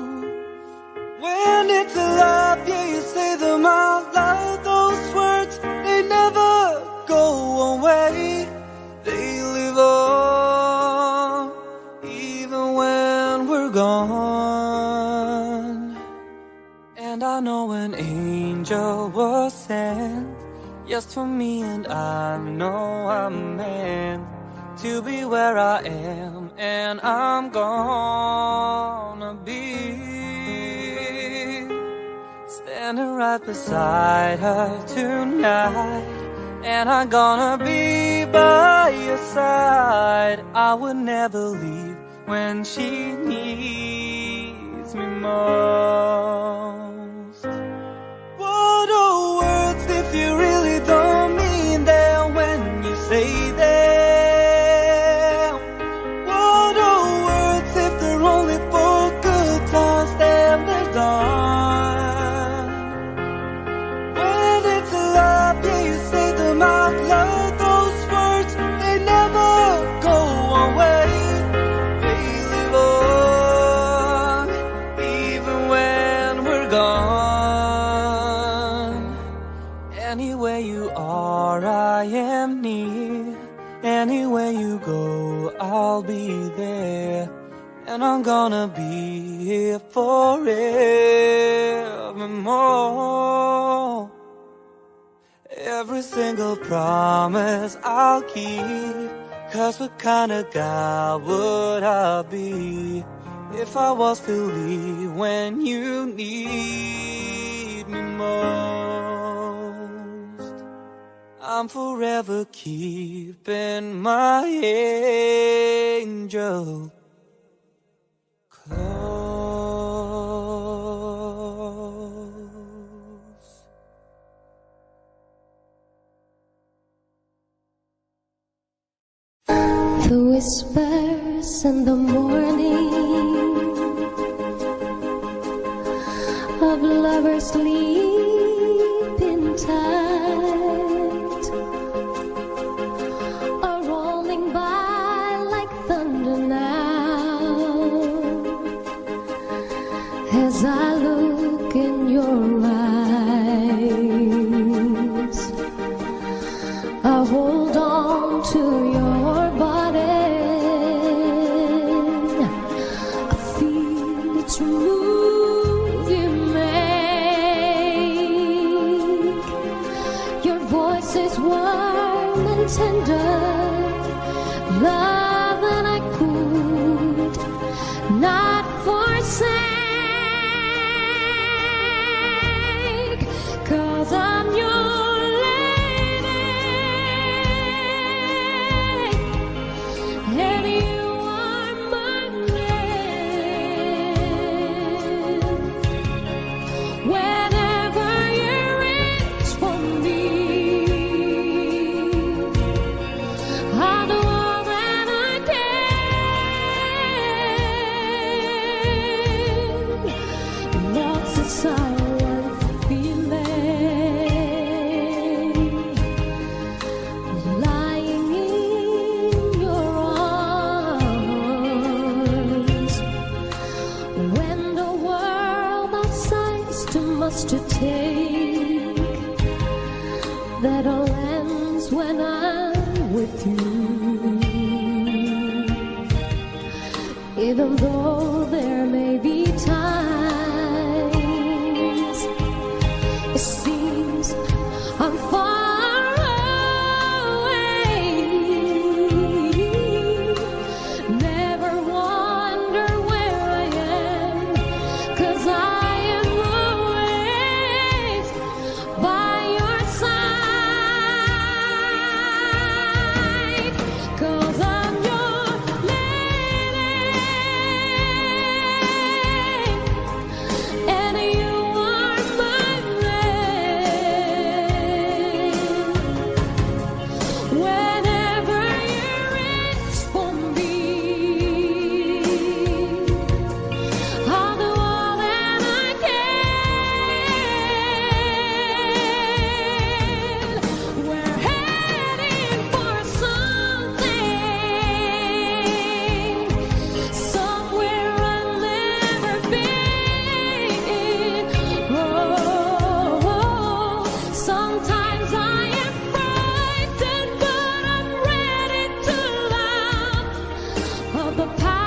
When it's a love, yeah, you say them out loud. Those words, they never go away. They live on, even when we're gone. And I know an angel was sent just for me, and I know I'm meant to be where I am, and I'm gonna be standing right beside her tonight, and I'm gonna be by your side. I would never leave when she needs me most. What are words if you really don't mean them when you say them? What are words if they're only for good times? Then they're gone. When it's a love, yeah, you say them out loud. Those words, they never go away. They live on, even when we're gone. Anywhere you are, I am near. Anywhere you go, I'll be there. And I'm gonna be here forevermore. Every single promise I'll keep. 'Cause what kind of guy would I be if I was to leave when you need me most? I'm forever keeping my angel close. The whispers in the morning of lovers sleeping tight are rolling by like thunder now. As I look in your eyes, I hold on to your body. I feel its move you make. Your voice is warm and tender, love that I could not forsake. 'Cause I'm your lady, and you are my man. Whenever you reach for me, I'll do all that I can. Love's a silent feeling, lying in your arms. When the world outside's too much to take, that all ends when I'm with you. Even though there may be times it seems I'm far away, never wonder where I am. the power